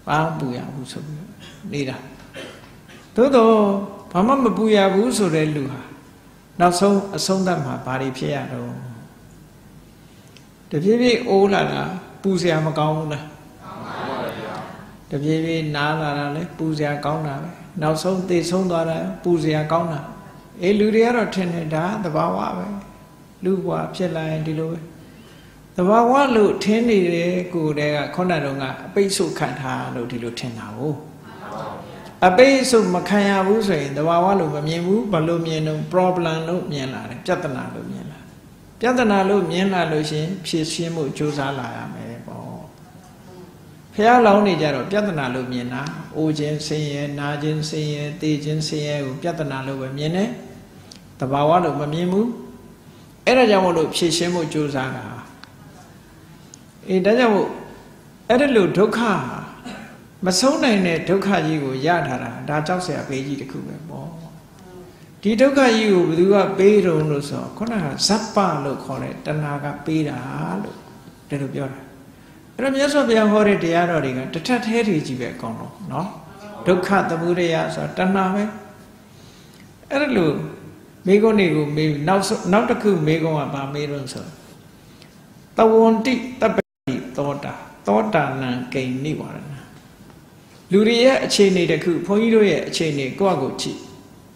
ဘာပူရဘူးဆိုပြီးနေတာသို့တော့ဘာမှမပူရဘူးဆိုတဲ့လူဟာနောက်ဆုံးအဆုံးသတ်မှာဘာတွေဖြစ်ရတော့တပြေးပြေးအိုးလာတာပူစရာမကောင်းဘူးလားတပြေးပြေးနားလာတာလည်းပူစရာကောင်းတာပဲနောက်ဆုံးသေဆုံးသွားတာပူစရာကောင်းတာအေးလူတွေကတော့ထင်တယ်ဒါသဘာဝပဲလူဘဝဖြစ်လာရင်ဒီလိုပဲသဘာဝလို့ထင်နေတဲ့ကိုယ်တည်းကခုနတုန်းကအပိတ်ဆို့ခံထားလို့ဒီလိုထင်တာကိုအပိတ်ဆို့မခံရဘူးဆိုရင်သဘာဝလို့မမြင်ဘူးဘာလို့မြင်တော့ problem လို့မြင်လာတယ်ပြဿနာလို့မြင်လာပြဿနာလို့မြင်လာလို့ရှင်ဖြေရှင်းမှုကြိုးစားလာရမယ်ပေါ့ဖះလောင်းနေကြတော့ပြဿနာလို့မြင်တာအိုခြင်းဆင်းရဲနာခြင်းဆင်းရဲသိခြင်းဆင်းရဲကိုပြဿနာလို့ပဲမြင်တယ်သဘာဝလို့မမြင်ဘူးအဲ့ဒါကြောင့်မို့လို့ဖြေရှင်းမှုကြိုးစားတာအေးဒါကြောင့်မို့အဲ့ဒါလို့ဒုက္ခမဆုံးနိုင်တဲ့ဒုက္ခကြီးကိုရထားတာဒါကြောက်စရာဘေးကြီးတစ်ခုပဲပေါ့ဒီဒုက္ခကြီးကိုဘယ်သူကပေးတုံးလို့ဆိုတော့ခုနကဇပ္ပလို့ခေါ်တဲ့တဏှာကပေးတာလို့ဒါလိုပြောတာအဲ့တော့မြတ်စွာဘုရားဟောတဲ့တရားတော်တွေကတစ်ထပ်သေးတွေကြီးပဲအကောင်တော့နော်ဒုက္ခသမုဒယဆိုတာတဏှာပဲအဲ့ဒါလို့မိဂုံးတွေကိုမေးနောက်နောက်တစ်ခုမိဂုံးကဗာမေးလို့ဆိုတဝန္တိတပ္ပတိသောတာသောတာနံဂိဏိဝရဏလူတွေရဲ့အခြေအနေတစ်ခုဘုန်းကြီးတို့ရဲ့အခြေအနေကိုယ့်အကိုကြည့်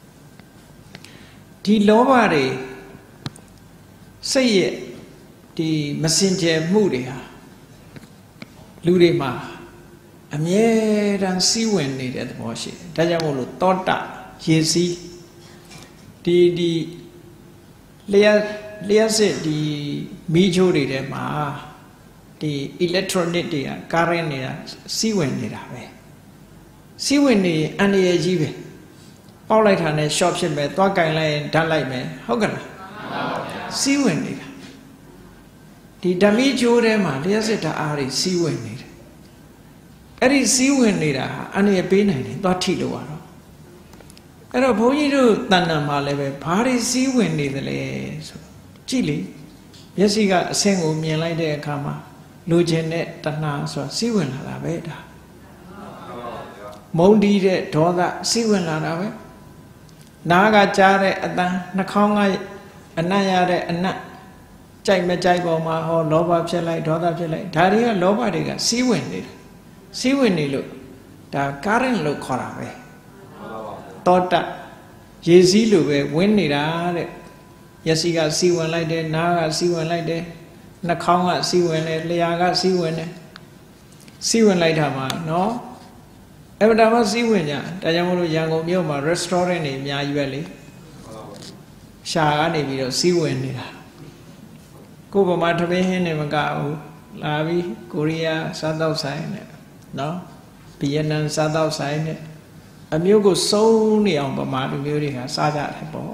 ဒီလောဘတွေစိတ်ရဲ့ဒီမစင်ကြယ်မှုတွေဟာလူတွေမှာအမြဲတမ်းစီးဝင်နေတဲ့သဘောရှိတယ်ဒါကြောင့်မို့လို့သောတာရေစီးဒီဒီလျှက်လျှက်စစ်ဒီမီးချိုးတွေထဲမှာဒီ electronic တွေက current တွေကစီးဝင်နေတာပဲစီးဝင်နေရင်အန္တရာယ်ကြီးပဲပေါက်လိုက်တာနဲ့ short ဖြစ်မယ်သွားကင်လိုက်ရင်ဓာတ်လိုက်မယ်ဟုတ်ကဲ့လားစီးဝင်နေတာဒီဓမီချိုးထဲမှာလျှက်စစ်ဓာတ်အားတွေစီးဝင်နေတယ်အဲ့ဒီစီးဝင်နေတာဟာအန္တရာယ်ပေးနိုင်တယ်သွားထိလို့ရတော့အဲ့တော့ဘုန်းကြီးတို့တဏ္ဍာမှာလည်းပဲဘာတွေစီးဝင်နေသလဲဆိုကြည့်လေမျက်စိကအဆင့်ကိုမြင်လိုက်တဲ့အခါမှာလိုချင်တဲ့တဏှာဆိုတာစီးဝင်လာတာပဲဒါမုန်းတီးတဲ့ဒေါသစီးဝင်လာတာပဲနားကကြားတဲ့အတန်နှာခေါင်းကအနံ့ရတဲ့အနံ့ကြိုက်မကြိုက်ပေါ်မှာဟောလောဘဖြစ်လိုက်ဒေါသဖြစ်လိုက်ဒါတွေကလောဘတွေကစီးဝင်နေတယ်စီးဝင်နေလို့ဒါ current လို့ခေါ်တာပဲသောတရေစည်းလိုပဲဝင်နေတာတဲ့မျက်စိကစီးဝင်လိုက်တယ်နားကစီးဝင်လိုက်တယ်နှာခေါင်းကစီးဝင်တယ်လျှာကစီးဝင်တယ်စီးဝင်လိုက်တာမှာနော်အဲ့ဒါမှစီးဝင်ကြဒါကြောင့်မို့လို့ရန်ကုန်မြို့မှာ restaurant တွေအများကြီးပဲလေရှာကနေပြီးတော့စီးဝင်နေတာကိုယ်ပေါ်မှာထမင်းဟင်းနေမကဘူးလာပြီးကိုရီးယားစားတော့ဆိုင်နဲ့နော်ဗီယက်နမ်စားတော့ဆိုင်နဲ့အမျိုးကိုစုံနေအောင်ပမာလူမျိုးတွေကစားကြတယ်ပေါ့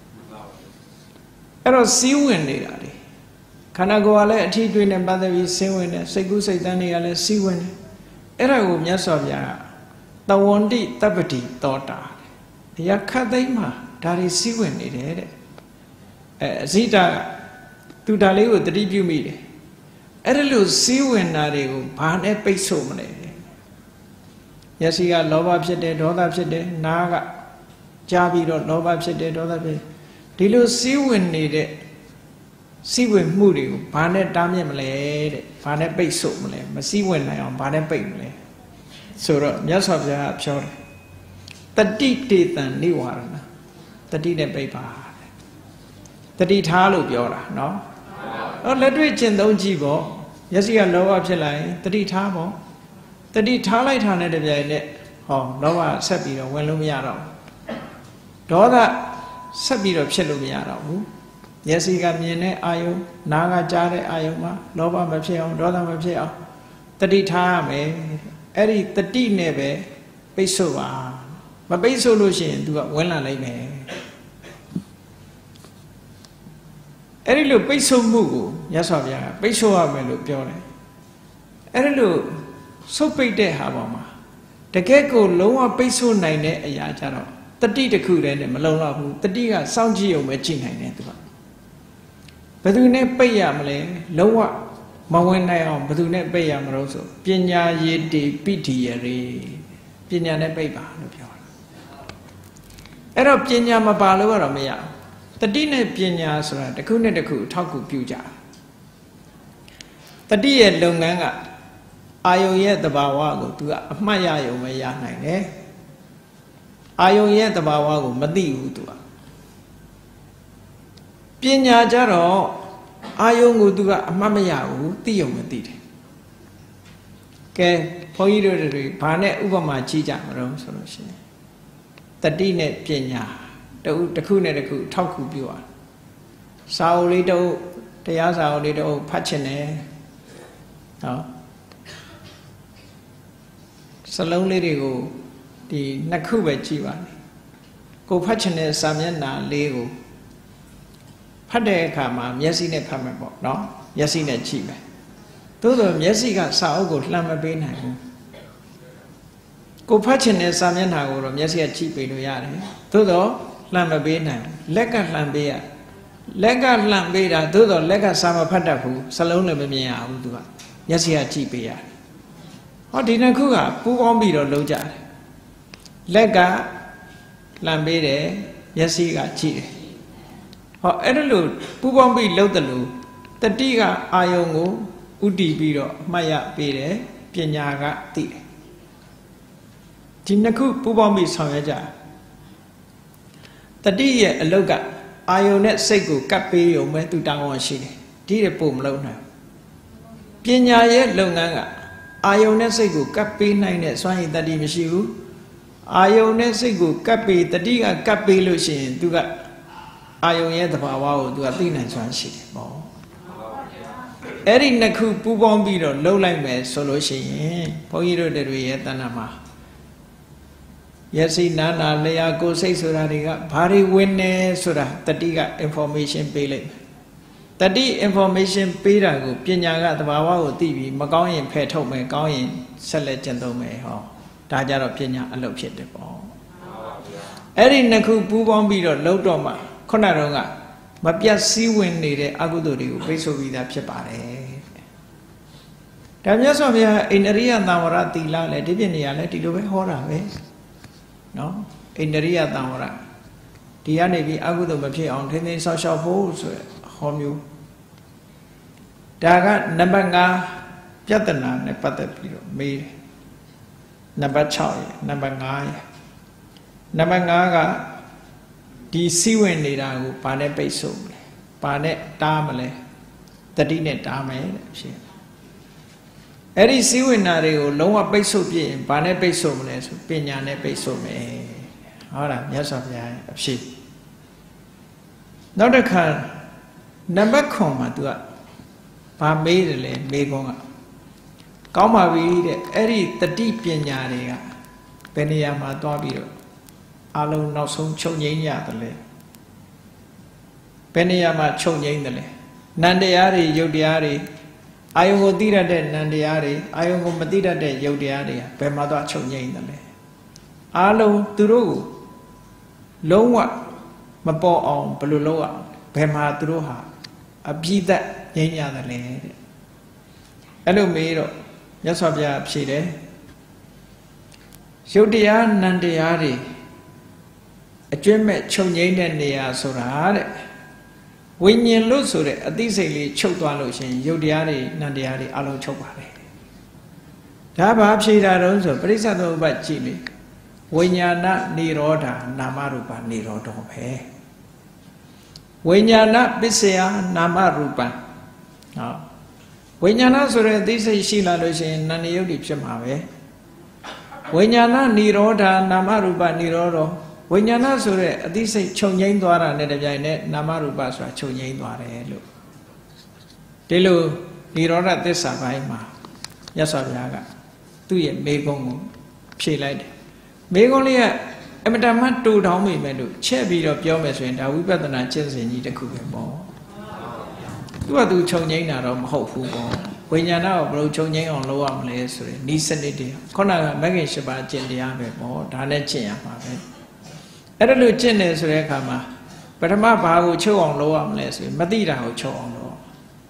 အဲ့တော့စီးဝင်နေတာလေခန္ဓာကိုယ်ကလည်းအထီးတွေးနဲ့ပတ်သက်ပြီးဆင်းဝင်တယ်စိတ်ကူးစိတ်တန်းတွေကလည်းစီးဝင်တယ်အဲ့ဒါကိုမြတ်စွာဘုရားကတဝန္တိတပ္ပတိသောတာဒီကခတ်သိမ်းမှာဒါတွေစီးဝင်နေတယ်တဲ့အဲအဇိတာကသူဒါလေးကိုတတိပြုမိတယ်အဲ့ဒါလို့စီးဝင်တာတွေကိုဘာနဲ့ပိတ်ဆို့မလဲမျက်စိကလောဘဖြစ်တယ်ဒေါသဖြစ်တယ်နားကကြားပြီးတော့လောဘဖြစ်တယ်ဒေါသဖြစ်ဒီလိုစီးဝင်နေတဲ့စီးဝင်မှုတွေကိုဘာနဲ့တားမြစ်မလဲတဲ့ဘာနဲ့ပိတ်ဆို့မလဲမစီးဝင်နိုင်အောင်ဘာနဲ့ပိတ်မလဲဆိုတော့မြတ်စွာဘုရားပြောတယ်တတိတေတံနိဝရဏတတိနဲ့ပိတ်ပါတတိထားလို့ပြောတာနော်အော်လက်တွေ့ကျင့်သုံးကြည့်ပေါ့မျက်စိကလောဘဖြစ်လာရင်တတိထားပေါ့တတိထားလိုက်တာနဲ့တပြိုင်နက်ဟောလောဘဆက်ပြီးတော့ဝင်လို့မရတော့ဒေါသဆက်ပြီးတော့ဖြစ်လို့မရတော့ဘူးမျက်စိကမြင်တဲ့အာယုံနားကကြားတဲ့အာယုံမှာလောဘမဖြစ်အောင်ဒေါသမဖြစ်အောင်တတိထားရမယ်အဲ့ဒီတတိနဲ့ပဲပိတ်ဆို့ပါမပိတ်ဆို့လို့ရှိရင် तू ကဝင်လာလိုက်မယ်အဲ့ဒီလိုပိတ်ဆို့မှုကိုမြတ်စွာဘုရားကပိတ်ဆို့ရမယ်လို့ပြောတယ်အဲ့ဒီလိုဆုတ်ပိတ်တဲ့ဟာပေါ်မှာတကယ်ကိုလုံးဝပိတ်ဆို့နိုင်တဲ့အရာကြတော့တတိတစ်ခုတည်းနဲ့မလုံလောက်ဘူးတတိကစောင့်ကြည့်အောင်ပဲကြည့်နိုင်တယ် तू ကဘယ်သူနဲ့ပိတ်ရမလဲလုံးဝမမဝင်နိုင်အောင်ဘယ်သူနဲ့ပိတ်ရမလို့ဆိုပညာရည်တိပိဋိယရေပညာနဲ့ပိတ်ပါလို့ပြောတာအဲ့တော့ပညာမပါလို့ကတော့မရတတိနဲ့ပညာဆိုတာတစ်ခုနဲ့တစ်ခုထောက်ကူပြုကြတတိရဲ့လုပ်ငန်းကအာယုံရဲ့သဘာဝကိုသူကအမှတ်ရရုံပဲရနိုင်တယ်အာယုံရဲ့သဘာဝကိုမသိဘူးသူကပညာကြတော့အာယုံကိုသူကအမှတ်မရဘူးသိရုံမသိတယ်ကဲဘုန်းကြီးတို့တွေဘာနဲ့ဥပမာကြည့်ကြမလို့ဆိုလို့ရှိရင်တတိနဲ့ပညာတစ်ခုနဲ့တစ်ခုထောက်ကူပြုရစာအုပ်လေးတော့တရားစာအုပ်လေးတော့ဖတ်ချင်တယ်ဟောစလုံးလေးတွေကိုဒီနှစ်ခုပဲကြည့်ပါလေကိုဖတ်ချင်တဲ့စာမျက်နှာလေးကိုဖတ်တဲ့အခါမှာမျက်စိနဲ့ဖတ်မယ်ပေါ့နော်မျက်စိနဲ့ကြည့်မယ်သို့သောမျက်စိကစာအုပ်ကိုလှမ်းမပေးနိုင်ဘူးကိုဖတ်ချင်တဲ့စာမျက်နှာကိုတော့မျက်စိကကြည့်ပေးလို့ရတယ်သို့သောလှမ်းမပေးနိုင်လက်ကလှမ်းပေးရလက်ကလှမ်းပေးတာသို့သောလက်ကစာမဖတ်တတ်ဘူးစလုံးလည်းမမြင်ရဘူးသူကမျက်စိကကြည့်ပေးရတယ်ဟောဒီနှစ်ခုကပူးပေါင်းပြီးတော့လုံးကြတယ်လက်ကလှမ်းပေးတယ်မျက်စိကကြည့်တယ်ဟောအဲ့ဒါလို့ပူးပေါင်းပြီးလုံးတယ်လို့တတိကအာယုံကိုဥတည်ပြီးတော့အမှတ်ရပေးတယ်ပညာကသိတယ်ဒီနှစ်ခုပူးပေါင်းပြီးဆောင်ရွက်ကြတတိရဲ့အလုတ်ကအာယုံနဲ့စိတ်ကိုကပ်ပေးရုံပဲသူတောင်းဝန်ရှိတယ်ဒီတွေပုံမလုံးနိုင်ပညာရဲ့လုပ်ငန်းကအာယုံနဲ့စိတ်ကိုကပ်ပေးနိုင်တဲ့စွမ်းရည်တတိမရှိဘူးအာယုံနဲ့စိတ်ကိုကပ်ပေးတတိကကပ်ပေးလို့ရှိရင်သူကအာယုံရဲ့သဘာဝကိုသူကသိနိုင်စွမ်းရှိတယ်ပေါ့အဲ့ဒီနှစ်ခုပူးပေါင်းပြီးတော့လှုပ်လိုက်မယ်ဆိုလို့ရှိရင်ဘုန်းကြီးတို့တွေရဲ့တဏ္ဍာမှာယသိနာနာလျာကိုစိတ်ဆိုတာတွေကဘာတွေဝင်နေဆိုတာတတိက information ပေးလိုက်မယ်တတိ information ပေးတာကိုပညာကသဘာဝကိုသိပြီးမကောင်းရင်ဖယ်ထုတ်မယ်ကောင်းရင်ဆက်လက်ကျင့်သုံးမယ်ဟောဒါကြတော့ပညာအလုပ်ဖြစ်တယ်ပေါ့အဲ့ဒီနှစ်ခုပူးပေါင်းပြီးတော့လှုပ်တော့မှခုနကတော့ကမပြတ်စည်းဝင်နေတဲ့အကုသိုလ်တွေကိုပိတ်ဆို့ပြီးသားဖြစ်ပါတယ်ဒါမြတ်စွာဘုရားအိန္ဒြိယသံဝရသီလလည်းဒီပြည့်နေရလဲဒီလိုပဲဟောတာပဲနော်အိန္ဒြိယသံဝရဒီကနေပြီးအကုသိုလ်မဖြစ်အောင်ထင်းထင်းဆောက်ရှောက်ဖို့ဆိုရဟောမျိုးဒါကနံပါတ်၅ပြဿနာနဲ့ပတ်သက်ပြီးတော့မေးတယ်နံပါတ်၆ရယ်နံပါတ်၅ရယ်နံပါတ်၅ကဒီစီဝင်နေတာကိုဘာနဲ့ပိတ်ဆို့မလဲဘာနဲ့တားမလဲတတိနဲ့တားမယ်တဲ့ဖြစ်အဲ့ဒီစီဝင်နာတွေကိုလုံးဝပိတ်ဆို့ပြရင်ဘာနဲ့ပိတ်ဆို့မလဲဆိုပညာနဲ့ပိတ်ဆို့မယ်ဟောတာမြတ်စွာဘုရားရဲ့အဖြစ်နောက်တစ်ခါနံပါတ်ခွန်မှာ तू ကဘာမေးတယ်လဲမေးခွန်းကကောင်းပါပြီတဲ့အဲ့ဒီတတိပညာတွေကဘယ်နေရာမှာသွားပြီးတော့အလုံးနောက်ဆုံးချုပ်ငိမ့်ရတယ်လဲဘယ်နေရာမှာချုပ်ငိမ့်တယ်လဲနန္တရားတွေယုတ်တရားတွေအာယုံကိုသိတတ်တဲ့နန္တရားတွေအာယုံကိုမသိတတ်တဲ့ယုတ်တရားတွေဘယ်မှာသွားချုပ်ငိမ့်တယ်လဲအလုံးသူတို့ကိုလုံးဝမပေါ်အောင်ဘယ်လိုလုပ်အောင်ဘယ်မှာသူတို့ဟာအပြည့်သက်ငြိမ်းရတယ်လဲတဲ့အဲ့လိုမေးတော့မြတ်စွာဘုရားဖြေတယ်ယုတ်တရားနန္တရားတွေအကျွင့်မဲ့ချုပ်ငိမ့်တဲ့နေရာဆိုတာတဲ့ဝိညာဉ်လို့ဆိုတဲ့အသိစိတ်လေးချုပ်သွားလို့ရှင်ယုတ်တရားတွေနန္တရားတွေအလုံးချုပ်ပါတယ်ဒါဘာဖြေတာတုံးဆိုပရိစ္ဆေသမုပ္ပါဒ်ကြည့်လေဝိညာဏနိရောဓနာမရူပနိရောဓပဲဝိညာဏပစ္စယနာမရူပံဟောဝိညာဏဆိုတဲ့အသိစိတ်ရှိလာလို့ရှိရင်နာနေယုတ်တွေဖြစ်မှာပဲဝိညာဏနိရောဓနာမရူပနိရောဓဝိညာဏဆိုတဲ့အသိစိတ်ချုပ်ငိမ့်သွားတာနဲ့တပြိုင်နက်နာမရူပဆိုတာချုပ်ငိမ့်သွားတယ်လို့ဒီလိုနိရောဓသစ္စာပိုင်းမှာမြတ်စွာဘုရားကသူ့ရဲ့မေကုံးကိုဖြေလိုက်တယ်မေကုံးလေးကအမတမတူတောင်းမိမယ်လို့ချက်ပြီးတော့ပြောမယ်ဆိုရင်ဒါဝိပဿနာကျင့်စဉ်ကြီးတစ်ခုပဲပေါ့သူကသူချုပ်ငိမ့်တာတော့မဟုတ်ဘူးပေါ့ဝိညာဏကိုဘယ်လိုချုပ်ငိမ့်အောင်လုပ်ရမလဲဆိုရင်ဤစနစ်တွေခုနကမဂ္ဂင်၈ပါးကျင့်တရားပဲပေါ့ဒါနဲ့ကျင့်ရမှာပဲအဲ့ဒါလို့ကျင့်တယ်ဆိုတဲ့အခါမှာပထမဘာကိုချုပ်အောင်လုပ်ရမလဲဆိုရင်မသိတာကိုချုပ်အောင်လုပ်မ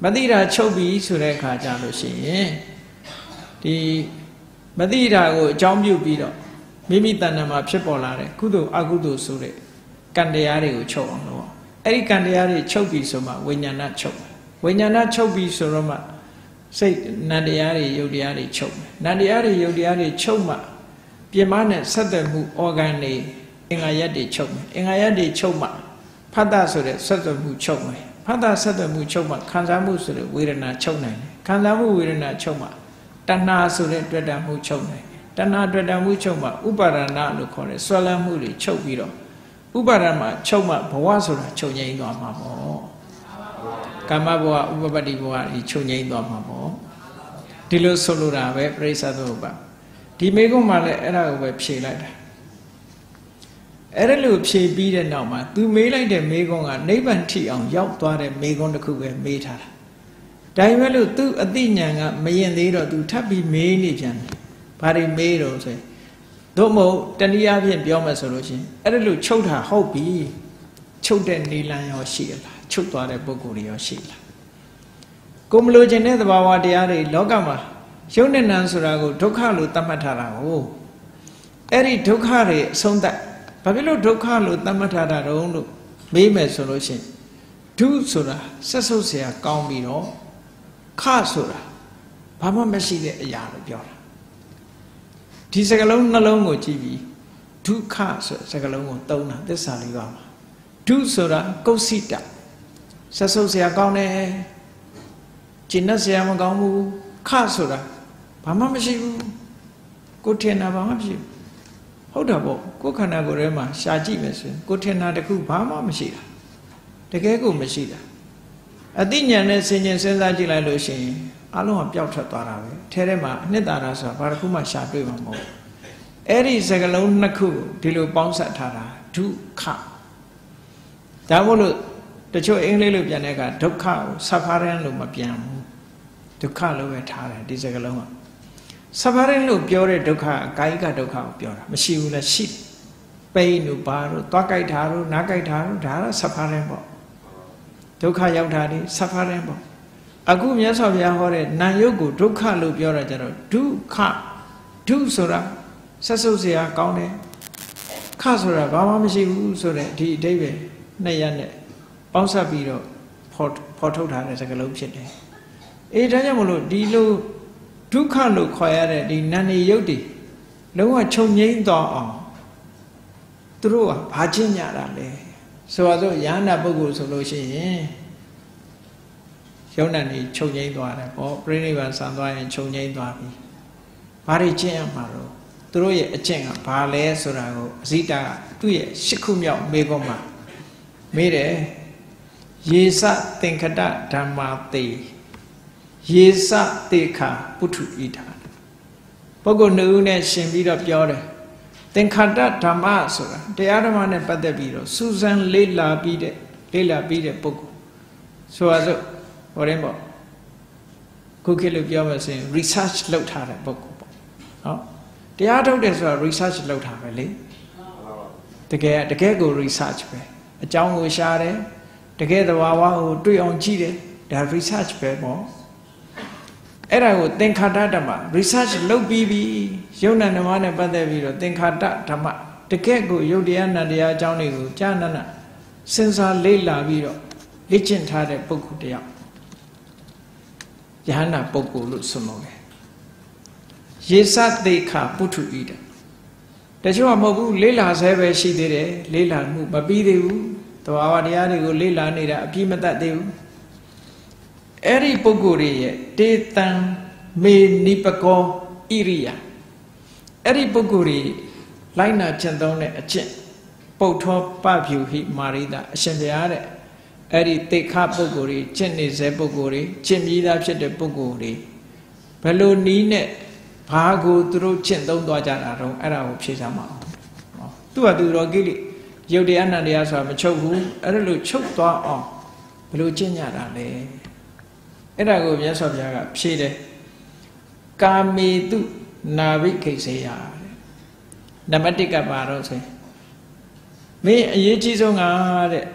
မတိတာချုပ်ပြီဆိုတဲ့အခါကျလို့ရှိရင်ဒီမတိတာကိုအကြောင်းပြုပြီးတော့မိမိတဏ္ဍာမှာဖြစ်ပေါ်လာတဲ့ကုသိုလ်အကုသိုလ်ဆိုတဲ့ကံတရားတွေကိုချုပ်အောင်လုပ်အဲ့ဒီကံတရားတွေချုပ်ပြီဆိုမှဝိညာဏချုပ်ဝိညာဏချုပ်ပြီဆိုတော့မှစိတ်နံတရားတွေယုတ်တရားတွေချုပ်နံတရားတွေယုတ်တရားတွေချုပ်မှပြင်မနဲ့ဆက်သွယ်မှု organ တွေအင်္ဂါရက်တွေချုပ်မယ်အင်္ဂါရက်တွေချုပ်မှဖတ်တာဆိုတဲ့ဆက်သွယ်မှုချုပ်မယ်ဖတ်တာဆက်သွယ်မှုချုပ်မှခံစားမှုဆိုတဲ့ဝေဒနာချုပ်နိုင်တယ်ခံစားမှုဝေဒနာချုပ်မှတဏှာဆိုတဲ့တွေ့တာမှုချုပ်နိုင်တဏှာတွေ့တာမှုချုပ်မှဥပါဒနာလို့ခေါ်တဲ့ဆွဲလန်းမှုတွေချုပ်ပြီးတော့ဥပါဒနာချုပ်မှဘဝဆိုတာချုပ်ငြိမ်းသွားမှာပေါ့ကာမဘဝဥပပတ္တိဘဝကြီးချုပ်ငြိမ်းသွားမှာပေါ့ဒီလိုဆိုလိုတာပဲပြိဿသုဘဒီမိကုံးမှာလည်းအဲ့ဒါကိုပဲဖြေလိုက်တာအဲ့ဒါလို့ဖြေပြီးတဲ့နောက်မှာသူမေးလိုက်တဲ့မိကုံးကနိဗ္ဗာန်ထိအောင်ရောက်သွားတဲ့မိကုံးတစ်ခုပဲမေးထားတာဒါပေမဲ့လို့သူအသိဉာဏ်ကမရင်သေးတော့သူထပ်ပြီးမေးနေပြန်တယ်ဘာတွေမေးတော့ဆိုသို့မဟုတ်တနည်းအားဖြင့်ပြောမယ်ဆိုလို့ရှိရင်အဲ့ဒါလို့ချုပ်တာဟုတ်ပြီချုပ်တဲ့နေလန်းရောရှိလားချုပ်သွားတဲ့ပုဂ္ဂိုလ်ရောရှိလားကိုမလို့ခြင်းတဲ့သဘာဝတရားတွေလောကမှာရုပ်နဲ့နာမ်ဆိုတာကိုဒုက္ခလို့သတ်မှတ်ထားတာကိုအဲ့ဒီဒုက္ခတွေအဆုံးသတ်ဘာဖြစ်လို့ဒုက္ခလို့သတ်မှတ်ထားတာတုံးလို့မေးမယ်ဆိုလို့ရှိရင်ဒုဆိုတာဆက်ဆုပ်เสียကောင်းပြီးတော့ခဆိုတာဘာမှမရှိတဲ့အရာလို့ပြောတာဒီစကလုံးနှလုံးကိုကြည့်ပြီးဒုက္ခဆိုစကလုံးကိုသုံးတာသစ္စာလေးပါမှာဒုဆိုတာကုသိတဆက်ဆုပ်เสียကောင်းတယ်ကျင့်တတ်เสียမကောင်းဘူးခဆိုတာဘာမှမရှိဘူးကိုထင်တာဘာမှမရှိဘူးဟုတ်တာပေါ့ကိုယ်ခန္ဓာကိုယ်ထဲမှာရှာကြည့်မယ်ဆိုရင်ကိုထင်တာတခုဘာမှမရှိတာတကယ်ကိုမရှိတာအသိဉာဏ်နဲ့စဉ်းကျင်စဉ်းစားကြည့်လိုက်လို့ရှိရင်အလုံးကပျောက်ထွက်သွားတာပဲထဲထဲမှာအနှစ်သာရဆိုတာဘာတစ်ခုမှရှာတွေ့မှာမဟုတ်အဲ့ဒီစကလုံးနှစ်ခုဒီလိုပေါင်းစပ်ထားတာဒုက္ခဒါမို့လို့တချို့အင်္ဂလိပ်လိုပြန်တဲ့အခါဒုက္ခကို suffering လို့မပြန်ဘူးဒုက္ခလို့ပဲထားတယ်ဒီစကလုံးက suffering လို့ပြောတဲ့ဒုက္ခအကာယကဒုက္ခကိုပြောတာမရှိဘူးလားရှိပိန်တို့ဘာတို့သွားကြိုက်တာတို့နားကြိုက်တာတို့ဒါတော့ suffering ပေါ့ဒုက္ခရောက်တာဒီ suffering ပေါ့အခုမြတ်စွာဘုရားဟောတဲ့နာယုတ်ကိုဒုက္ခလို့ပြောတာကြတော့ဒုက္ခဒုဆိုတာဆက်ဆုပ်เสียကောင်းတယ်ခဆိုတာဘာမှမရှိဘူးဆိုတဲ့ဒီအဓိပ္ပာယ်နှစ်ရပ်နဲ့ပေါင်းစပ်ပြီးတော့ဖော်ဖော်ထုတ်ထားတဲ့စကားလုံးဖြစ်တယ်အေးဒါကြောင့်မလို့ဒီလိုဒုက္ခလို့ခေါ်ရတဲ့ဒီနာနေယုတ်တွေလုံးဝချုပ်ငြိမ်းသွားအောင်သူတို့ကဘာကျင့်ကြတာလဲဆိုတော့ယန္တာပုဂ္ဂိုလ်ဆိုလို့ရှိရင်ယုံနာနေချုပ်ငြိမ်းသွားတယ်ပေါ့ပြိဋိဘံဆံသွားရင်ချုပ်ငြိမ်းသွားပြီဘာတွေကျင့်ရမှာတော့သူတို့ရဲ့အကျင့်ကဘာလဲဆိုတာကိုအဇိတာကသူ့ရဲ့ရှစ်ခုမြောက်မေခွန်းမှာမေးတယ်ယေစသင်္ခတဓမ္မာတေယေစတေခာပုထုဣဒာပုဂ္ဂိုလ်နှစ်ဦးနဲ့ရှင်ပြီးတော့ပြောတယ်သင်္ခတဓမ္မဆိုတာတရားဓမ္မနဲ့ပတ်သက်ပြီးတော့စူးစမ်းလေ့လာပြီးတဲ့လေ့လာပြီးတဲ့ပုဂ္ဂိုလ်ဆိုပါစို့ဟောရင်ပေါ့ခုခေတ်လို့ပြောမှဆိုရင် research လုပ်ထားတဲ့ပုဂ္ဂိုလ်ပေါ့နော်တရားထုတ်တယ်ဆိုတာ research လုပ်ထားပဲလေတကယ်တကယ်ကို research ပဲအကြောင်းကိုရှားတယ်တကယ်သဘာဝကိုတွေ့အောင်ကြည့်တယ်ဒါ research ပဲပေါ့အဲ့ဒါကိုသင်္ခါတဓမ္မ research လုပ်ပြီးပြီယုံနာဓမ္မနဲ့ပတ်သက်ပြီးတော့သင်္ခါတဓမ္မတကယ်ကိုယုတ်တရားနတ်တရားအကြောင်းတွေကိုကြာနနစဉ်းစားလေ့လာပြီးတော့လေ့ကျင့်ထားတဲ့ပုဂ္ဂိုလ်တယောက်ယဟန္တာပုဂ္ဂိုလ်လို့ဆိုလို့တယ်ယေစသေခာပုထုဣဒတချို့ကမဟုတ်ဘူးလေ့လာဆဲပဲရှိသေးတယ်လေ့လာမှုမပြီးသေးဘူးသဘာဝတရားတွေကိုလေ့လာနေတာအပြည့်မတတ်သေးဘူးအဲ့ဒီပုဂ္ဂိုလ်တွေရဲ့တေတံမေနိပကောဣရိယာအဲ့ဒီပုဂ္ဂိုလ်တွေလိုက်နာကျင့်သုံးတဲ့အကျင့်ပုတ်ထောပဖြူဟိမာရိတအရှင်ဘုရားတဲ့အဲ့ဒီတေခပုဂ္ဂိုလ်တွေကျင့်နေစေပုဂ္ဂိုလ်တွေကျင့်ပြီးသားဖြစ်တဲ့ပုဂ္ဂိုလ်တွေဘယ်လိုနည်းနဲ့ဘာကိုသူတို့ကျင့်သုံးသွားကြတာတော့အဲ့ဒါကိုဖြေချမှာအောင်သူကသူတော်ကိလေယုတ်တရားနတ်တရားဆိုတာမချုပ်ဘူးအဲ့ဒါလို့ချုပ်သွားအောင်ဘယ်လိုကျင့်ကြတာလဲအဲ့ဒါကိုမြတ်စွာဘုရားကဖြေတယ်ကာမေတုနာဝိခိစေယနံပါတ်တစ်ကပါတော့ဆိုမင်းအရေးကြီးဆုံးကတဲ့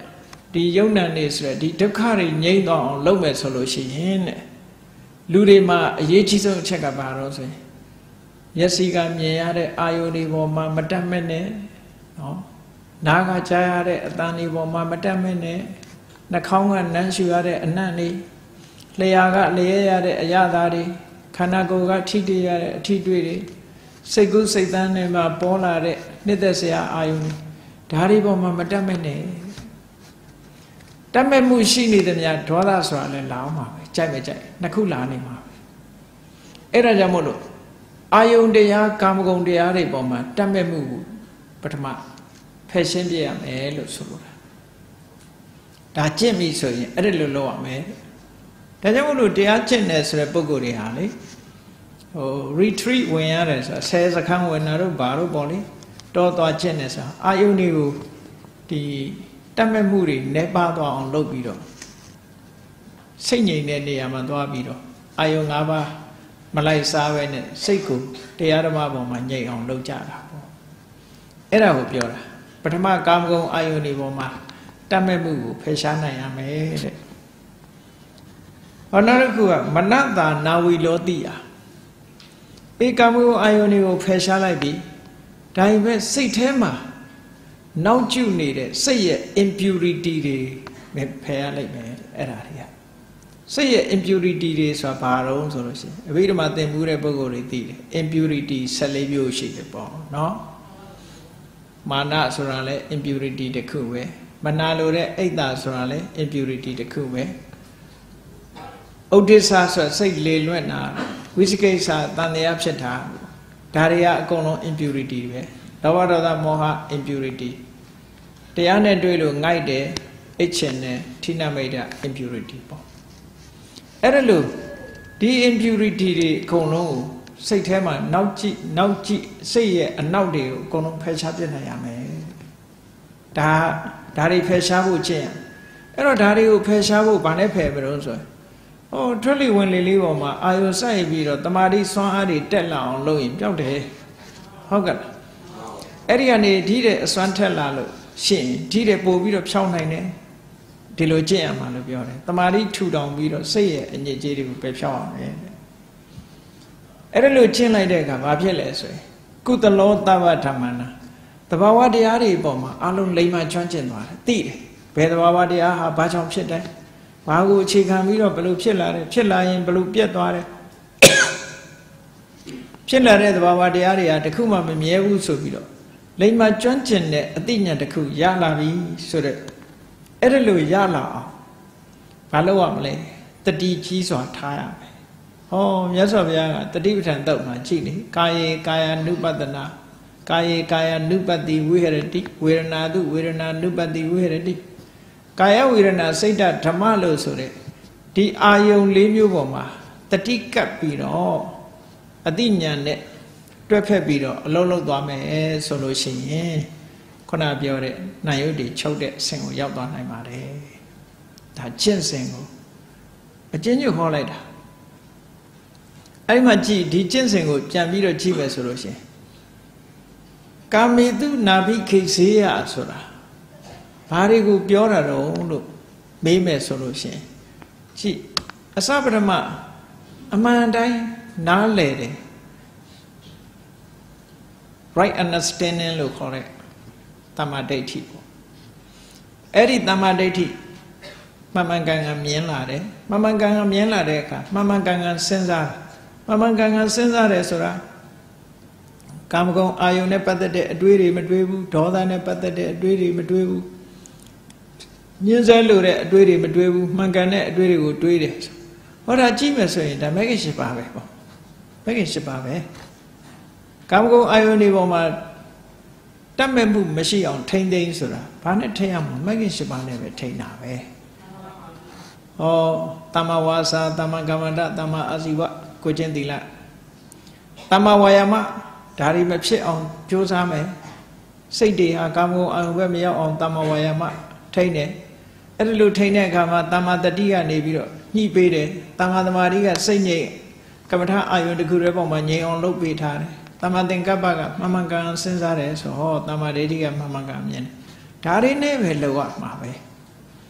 đi giống nè này rồi đi đập khá đi nhảy đó lâu mấy số lúc xin nè lưu đi mà dễ chỉ số check up vào rồi nhất sĩ cảm nhẹ đấy ayo đi vào mà mất đam mê nè đó naga chaya đấy tan đi vào mà mất đam mê nè nó không ăn năn sưu đấy ăn năn đi lấy aga lấy đấy aya ta đi khana cô ga thi đi đấy thi đuôi đi xây cú xây tan này mà bỏ lại đấy nết thế sẽ ayo đi đó đi vào mà mất đam mê nè đam mê mùi xin đi thì nhà đó là xóa lên lão mà chạy về chạy nó khu lá này mà ấy là giờ một lúc ayung đi á cam công đi á đi bỏ mà đam mê mùi bắt mà phải xem gì à mẹ lúc số lúc đã chết mi rồi ấy là lúc lâu à mẹ thế giờ một lúc đi á chết này rồi bốc đi à đấy retreat when á đấy xe ra khang when á rồi bảo rồi bỏ đi đó đó chết này sao ayung đi thì đam mê mùi đi nếp ba đó ông lâu bị rồi xây nhảy nè nè mà đó bị rồi ayung ngã ba mà lại xa về nè xây cụ thì ở đó mà bọn mà nhảy ông lâu chả là ấy là hộp rồi bắt mà cam công ayung đi bọn mà đam mê mùi phải sáng này à mẹ đấy ở nơi đó mà nát ta na vi lô ti à ấy cam công ayung đi bọn phải sáng lại bị đại về xây thế mà nấu chịu này đấy xây impurity đấy mẹ phải lại mẹ ấy là gì à xây impurity đấy sao bà rồi rồi chứ bây giờ mà tên bùi đấy bao gồm gì đấy impurity sẽ lấy biểu hiện đấy bỏ nó mà na số ra lấy impurity để khử về mà na lô đấy ấy ta số ra lấy impurity để khử về Odessa số xây lên luôn na Vishike sa tan để áp chết thà Daria còn nó impurity về đó là đó moha impurity thế anh này đôi lúc ngay để ít chuyện này thì nam ấy đã impurity bỏ ấy là lúc đi impurity thì còn nó xây thế mà nấu chi nấu chi xây ăn nấu đều còn nó phải chấp nhận này à mẹ đã đã đi phải chấp nhận chứ ấy là đã đi phải chấp nhận bạn ấy phải rồi rồi ô thoát ly quên lý lý mà ai ở sai bị rồi tama đi xoa ai đi tết lão lâu im trong thế không cần ấy đi anh đi đi để xoan tết là rồi xin đi để bố bị rồi sau này nè thì lối chơi mà nó biểu này tama đi chủ động bị rồi xây anh nhớ chơi đi bị sau này ấy là lối chơi này để cả ba phía lệ rồi cú tơ lô ta va tham mana ta ba wa dia đi bỏ mà alo lấy mà chọn chuyện vào tị đấy về ta ba wa dia ha ba trong chuyện đấy ba cô chỉ khám biết rồi bao nhiêu là đấy chuyện là gì bao nhiêu biết đó đấy chuyện là đấy ta ba wa dia đi à để không mà mình nhớ u số biết rồi lấy mà chọn chuyện đấy tị nhà để không giá là gì số đấy ấy là lối giá là ba lâu à mà lấy tự đi chỉ soạn thay à oh nhớ sao bây giờ tự đi thành tựu mà chỉ đấy kaya kaya nupatana kaya kaya nupati viharati vedana tu vedana nupati viharati kaya vedana saita dhamma lo so đấy đi ayong lấyမျိုးပေါ်မှာတတိကပ်ပြီးတော့အတိညာနဲ့တွက်ဖက်ပြီးတော့အလုံးလုံးသွားမယ်ဆိုလို့ရှိရင်ခုနပြောတဲ့နာယုတ်တွေချုပ်တဲ့အဆင့်ကိုရောက်သွားနိုင်ပါတယ်ဒါကျင့်စဉ်ကိုအကျဉ်းချုပ်ခေါ်လိုက်တာအဲ့မှာကြည့်ဒီကျင့်စဉ်ကိုပြန်ပြီးတော့ကြည့်မယ်ဆိုလို့ရှိရင်ကာမေတုနာဘိခိစေယဆိုတာဘာတွေကိုပြောတာတော့လို့မေးမယ်ဆိုလို့ရှိရင်ကြည့်အစပထမအမှန်တိုင်းနားလည်တယ် right understanding လို့ခေါ်တဲ့တမ္မာဒိဋ္ဌိပေါ့အဲ့ဒီတမ္မာဒိဋ္ဌိမှန်မှန်ကန်ကန်မြင်လာတယ်မှန်မှန်ကန်ကန်မြင်လာတဲ့အခါမှန်မှန်ကန်ကန်စဉ်းစားမှန်မှန်ကန်ကန်စဉ်းစားတယ်ဆိုတာကာမဂုဏ်အာယုန်နဲ့ပတ်သက်တဲ့အတွေးတွေမတွေးဘူးဒေါသနဲ့ပတ်သက်တဲ့အတွေးတွေမတွေးဘူးညှင်းဆဲလို့တဲ့အတွေးတွေမတွေးဘူးမှန်ကန်တဲ့အတွေးတွေကိုတွေးတယ်ဟောဒါကြည့်မယ်ဆိုရင်ဒါမဂ္ဂင်၈ပါးပဲပေါ့မဂ္ဂင်၈ပါးပဲကာမဂုဏ်အာယုန်ဒီပေါ်မှာတတ်မဲ့မှုမရှိအောင်ထိမ့်သိမ်းဆိုတာဘာနဲ့ထိမ့်ရမှာမဂ္ဂင်၈ပါးနဲ့ပဲထိမ့်တာပဲဟောတမ္မာဝါစာတမ္မာကမ္မန္တတမ္မာအာဇီဝကိုကျင့်သီလတမ္မာဝါယာမဒါတွေမဖြစ်အောင်ကြိုးစားမယ်စိတ်တွေဟာကာမဂုဏ်အာယုန်ဘက်မရောက်အောင်တမ္မာဝါယာမထိမ့်တယ်အဲ့ဒါလိုထိမ့်တဲ့အခါမှာတမ္မာတတိကနေပြီးတော့ညှိပေးတယ်တမ္မာသမာဓိကစိတ်ငြိမ်ကမ္မထာအာယုန်တစ်ခုတည်းပေါ်မှာငြိမ်အောင်လုပ်ပေးထားတယ်တမ္မာသင်္ကပ္ပကမှန်မှန်ကန်ကန်စဉ်းစားတယ်ဆိုဟောတမ္မာဒိဋ္ဌိကမှန်မှန်ကန်မြင်တယ်ဒါတွေနဲ့ပဲလောက်ရမှာပဲ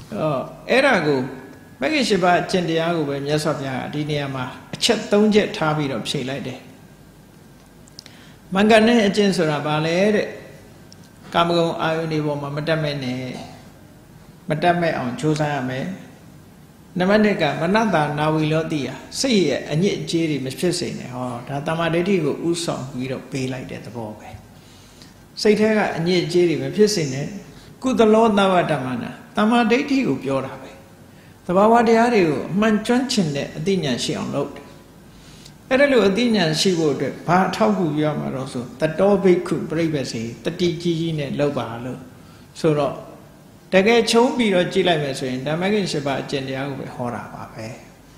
ờ ấy ra cô mấy cái sự ba trên địa của bên nhà shop nhà đi nhà mà chất tông chất thà bị đập xì lại đấy mang cái này trên sổ là ba lẻ đấy cam công ai đi bộ mà mất đam mê này mất đam mê ông chú sa mê nằm ở đây cả mà nát ta nào bị lỡ đi à xây anh nhẹ chơi thì mới phát sinh này họ đã tam ở đây thì có u sòng bị đập bể lại đấy đó vậy xây thế cả anh nhẹ chơi thì mới phát sinh này cứ tao lo tao vào tam anh tam ở đây thì có biểu ra vậy tao bảo đi ở đây mình chuẩn chỉnh đấy đi nhà xe ông lâuအဲ့ဒါလို့အသိဉာဏ်ရှိဖို့အတွက်ဘာအထောက်အကူပြရမှာတော့ဆိုတတောဘိက္ခုပြိပ္ပစီတတိကြီးကြီးနဲ့လောက်ပါလို့ဆိုတော့တကယ်ချုံးပြီးတော့ကြည့်လိုက်မယ်ဆိုရင်ဓမ္မဂိ၈ပါးအကျင့်တရားကိုပဲဟောတာပါပဲ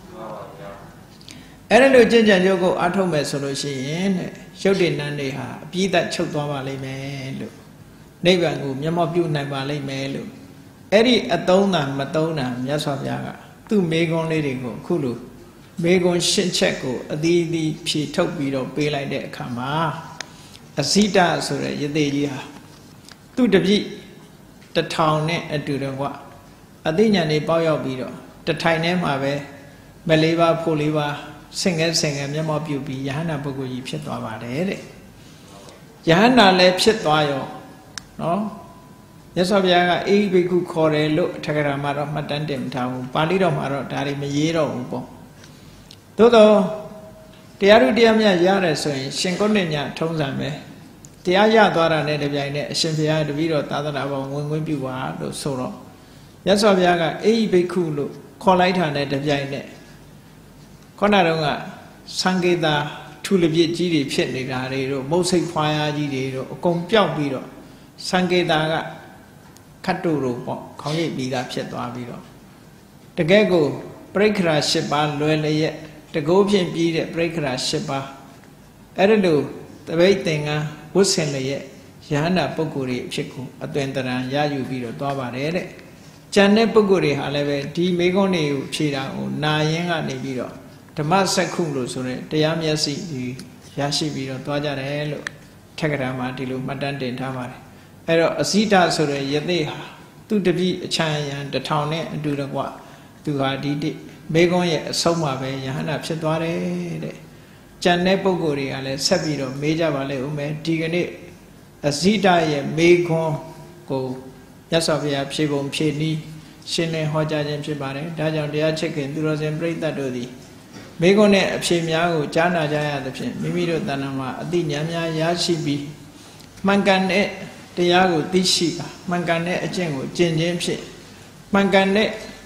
အဲ့ဒါလို့ကျင့်ကြံကြုတ်ကိုအထုတ်မယ်ဆိုလို့ရှိရင်တဲ့ရုပ်တည်နန်းတွေဟာအပြည့်အချုပ်သွားပါလိမ့်မယ်လို့နိဗ္ဗာန်ကိုမျက်မှောက်ပြုနိုင်ပါလိမ့်မယ်လို့အဲ့ဒီအသုံးသာမသုံးတာမြတ်စွာဘုရားကသူ့မေကွန်းလေးတွေကိုအခုလိုမေကွန်ရှင်းချက်ကိုအသီးသီးဖြေထုတ်ပြီးတော့ပေးလိုက်တဲ့အခါမှာအစိတဆိုတဲ့ယသိကြီးဟာသူ့တပြိတထောင်နဲ့အတူတကွအသိဉာဏ်လေးပေါက်ရောက်ပြီးတော့တထိုင်ထဲမှာပဲမလေးပါဖို့လေးပါဆင်ငယ်ဆင်ငယ်မျက်မှောက်ပြုပြီးယဟန္တာပုဂ္ဂိုလ်ကြီးဖြစ်သွားပါတယ်တဲ့ယဟန္တာလည်းဖြစ်သွားရောနော်မြတ်စွာဘုရားကအေဟိဘိက္ခုခေါ်တယ်လို့အထက်ကရာမှာတော့မှတ်တမ်းတင်ထားဘူးပါဠိတော်မှာတော့ဒါတွေမရေးတော့ဘူးပေါ့သို့တော့တရားဥတရားမြတ်ရတယ်ဆိုရင်ရှင်ကုဏ္ဏညထုံးစံပဲတရားရသွားတာနဲ့တပြိုင်နက်အရှင်ဘုရားတပည့်တော်သာသနာပေါ်ဝင်ခွင့်ပြုပါလို့ဆိုတော့မြတ်စွာဘုရားကအေဟိဘိက္ခုလို့ခေါ်လိုက်တာနဲ့တပြိုင်နက်ခေါဏတုန်းကသံဃေတာထူလပြစ်ကြီးတွေဖြစ်နေတာတွေတို့မုတ်စိတ်ဖွားရကြီးတွေတို့အကုန်ပြောက်ပြီးတော့သံဃေတာကခတ်တူတို့ပေါ့ခေါင်းရိပ်ပြီးသားဖြစ်သွားပြီးတော့တကယ်ကိုပရိက္ခရာ၈ပါးလွယ်လျက်တကောဖြင့်ပြီးတဲ့ပြိက္ခရာ၈ပါးအဲ့ဒါလို့တပိတ်သင်္ကန်းဝတ်ဆင်လျက်ယဟန္တာပုဂ္ဂိုလ်တွေအဖြစ်ကိုအသွင်တရံရယူပြီးတော့သွားပါတယ်တဲ့ကျန်တဲ့ပုဂ္ဂိုလ်တွေဟာလည်းပဲဒီမေကုန်းတွေကိုဖြေတာကိုနာရင်ကနေပြီးတော့ဓမ္မစက္ခုလို့ဆိုတဲ့တရားမျက်စိရရှိပြီးတော့သွားကြတယ်လို့ထက်ကရာမှာဒီလိုမှတ်တမ်းတင်ထားပါတယ်အဲ့တော့အစိတဆိုတဲ့ယသိဟာသူတပိအချမ်းရံတစ်ထောင်နဲ့အတူတကွသူဟာဒီတိမေကွန်းရဲ့အဆုံးမှာပဲယဟန္တာဖြစ်သွားတယ်တဲ့ကျန်တဲ့ပုဂ္ဂိုလ်တွေကလည်းဆက်ပြီးတော့မေးကြပါလေဦးမယ်ဒီကနေ့အဇိတရဲ့မေကွန်းကိုမြတ်စွာဘုရားဖြေပုံဖြေနည်းရှင်းလင်းဟောကြားခြင်းဖြစ်ပါတယ်ဒါကြောင့်တရားချစ်ခင်သူတော်စင်ပြိဿတ်တို့သည်မေကွန်းနဲ့အဖြေများကိုကြားနာကြရသဖြင့်မိမိတို့တဏ္ဍာမှာအတိညာများရရှိပြီးမှန်ကန်တဲ့တရားကိုသိရှိတာမှန်ကန်တဲ့အကျင့်ကိုကျင့်ခြင်းဖြင့်မှန်ကန်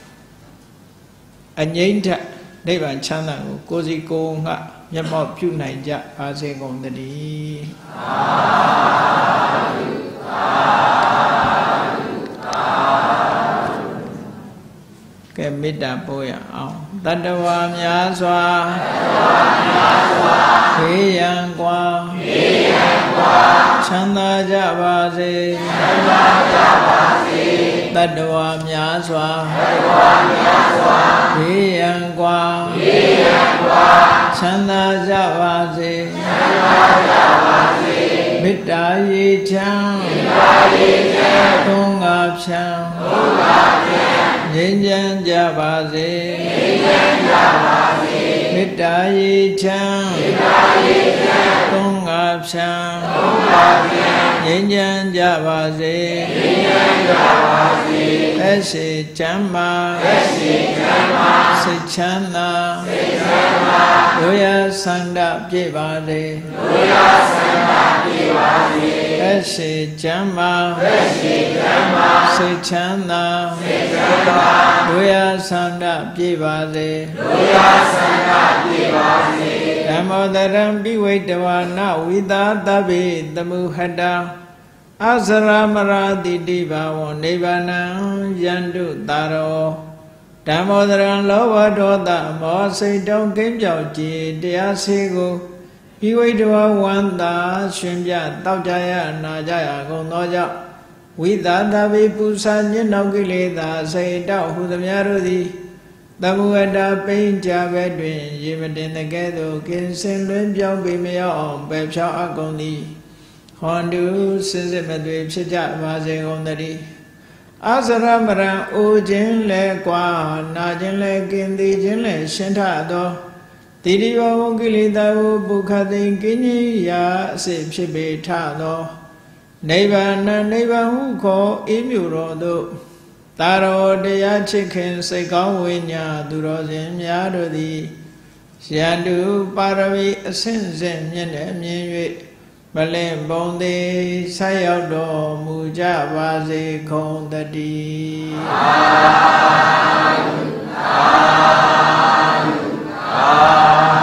တဲ့အငြိမ့်ထနိဗ္ဗာန်ချမ်းသာကိုကိုယ်စီကိုယ်ငှမျက်မှောက်ပြုနိုင်ကြပါစေကုန်သတည်းသာဓုသာဓုသာဓုကဲမေတ္တာပို့ရအောင်တတ္တဝါများစွာခေယံကွာချမ်းသာကြပါစေချမ်းသာကြပါစေတတ္တဝါများစွာခေယံကွာချမ်းသာကြပါစေမေတ္တာရေချမ်းသုံးငါဖြံငြိမ်းချမ်းကြပါစေမေတ္တာရေချမ်းသုံးငါဖြံငြိမ်းချမ်းကြပါစေအရှိချမ်းမာစိတ်ချမ်းသာတို့ရဆန္ဒပြည့်ပါစေအရှိချမ်းမာစိတ်ချမ်းသာတို့ရဆန္ဒပြည့်ပါစေဓမ္မောတရံပိဝိတဝါနဝိသာတဗ္ဗေတမုဟတံအစရမရာတိတိဘာဝနိဗ္ဗာနံယန္တုတာရောဓမ္မောတရံလောဘဒေါသမောစိတ်တုံးကိမ့်ပြောက်ကြည်တရားစေကိုပိဝိတဝါဝန္တာရှင်ပြတောက်ကြရနာကြရကုန်သောကြောင့်ဝိသာတဗ္ဗေပုဆာညစ်နောက်ကိလေသာစိတ်တောက်ဟုသမျှတို့သည်တမုဝတ္တပိဉ္ကြဘဲတွင်ရေမတင်တဲ့ကဲ့သို့ကင်းစင်လွင်ပြောင်းပေမရောက်အောင်ပယ်ဖြောင်းအပ်ကုန်သည်ဟွန်တုစင်စစ်မသွေဖြစ်ကြပါစေကုန်သတည်း Asaramaran ô chính lệ quả na chính lệ kinh ti chính lệ sinh thạ đó tỳ đi vào kỳ lý ta vô bù khát tình kinh nhi ya sẽဖြစ်bề thạ đó Nei bà na nei bà hú khó ý miu rô đô ta rô đề ya chích khen xây cao vĩ nhà tu rô xin nhá đô đi Sian tu paravi sinh sinh nhân em nhân yuệ Bà lên bông đi sa yao đồ mù cha bà dì không ta đi Amen. Amen. Amen.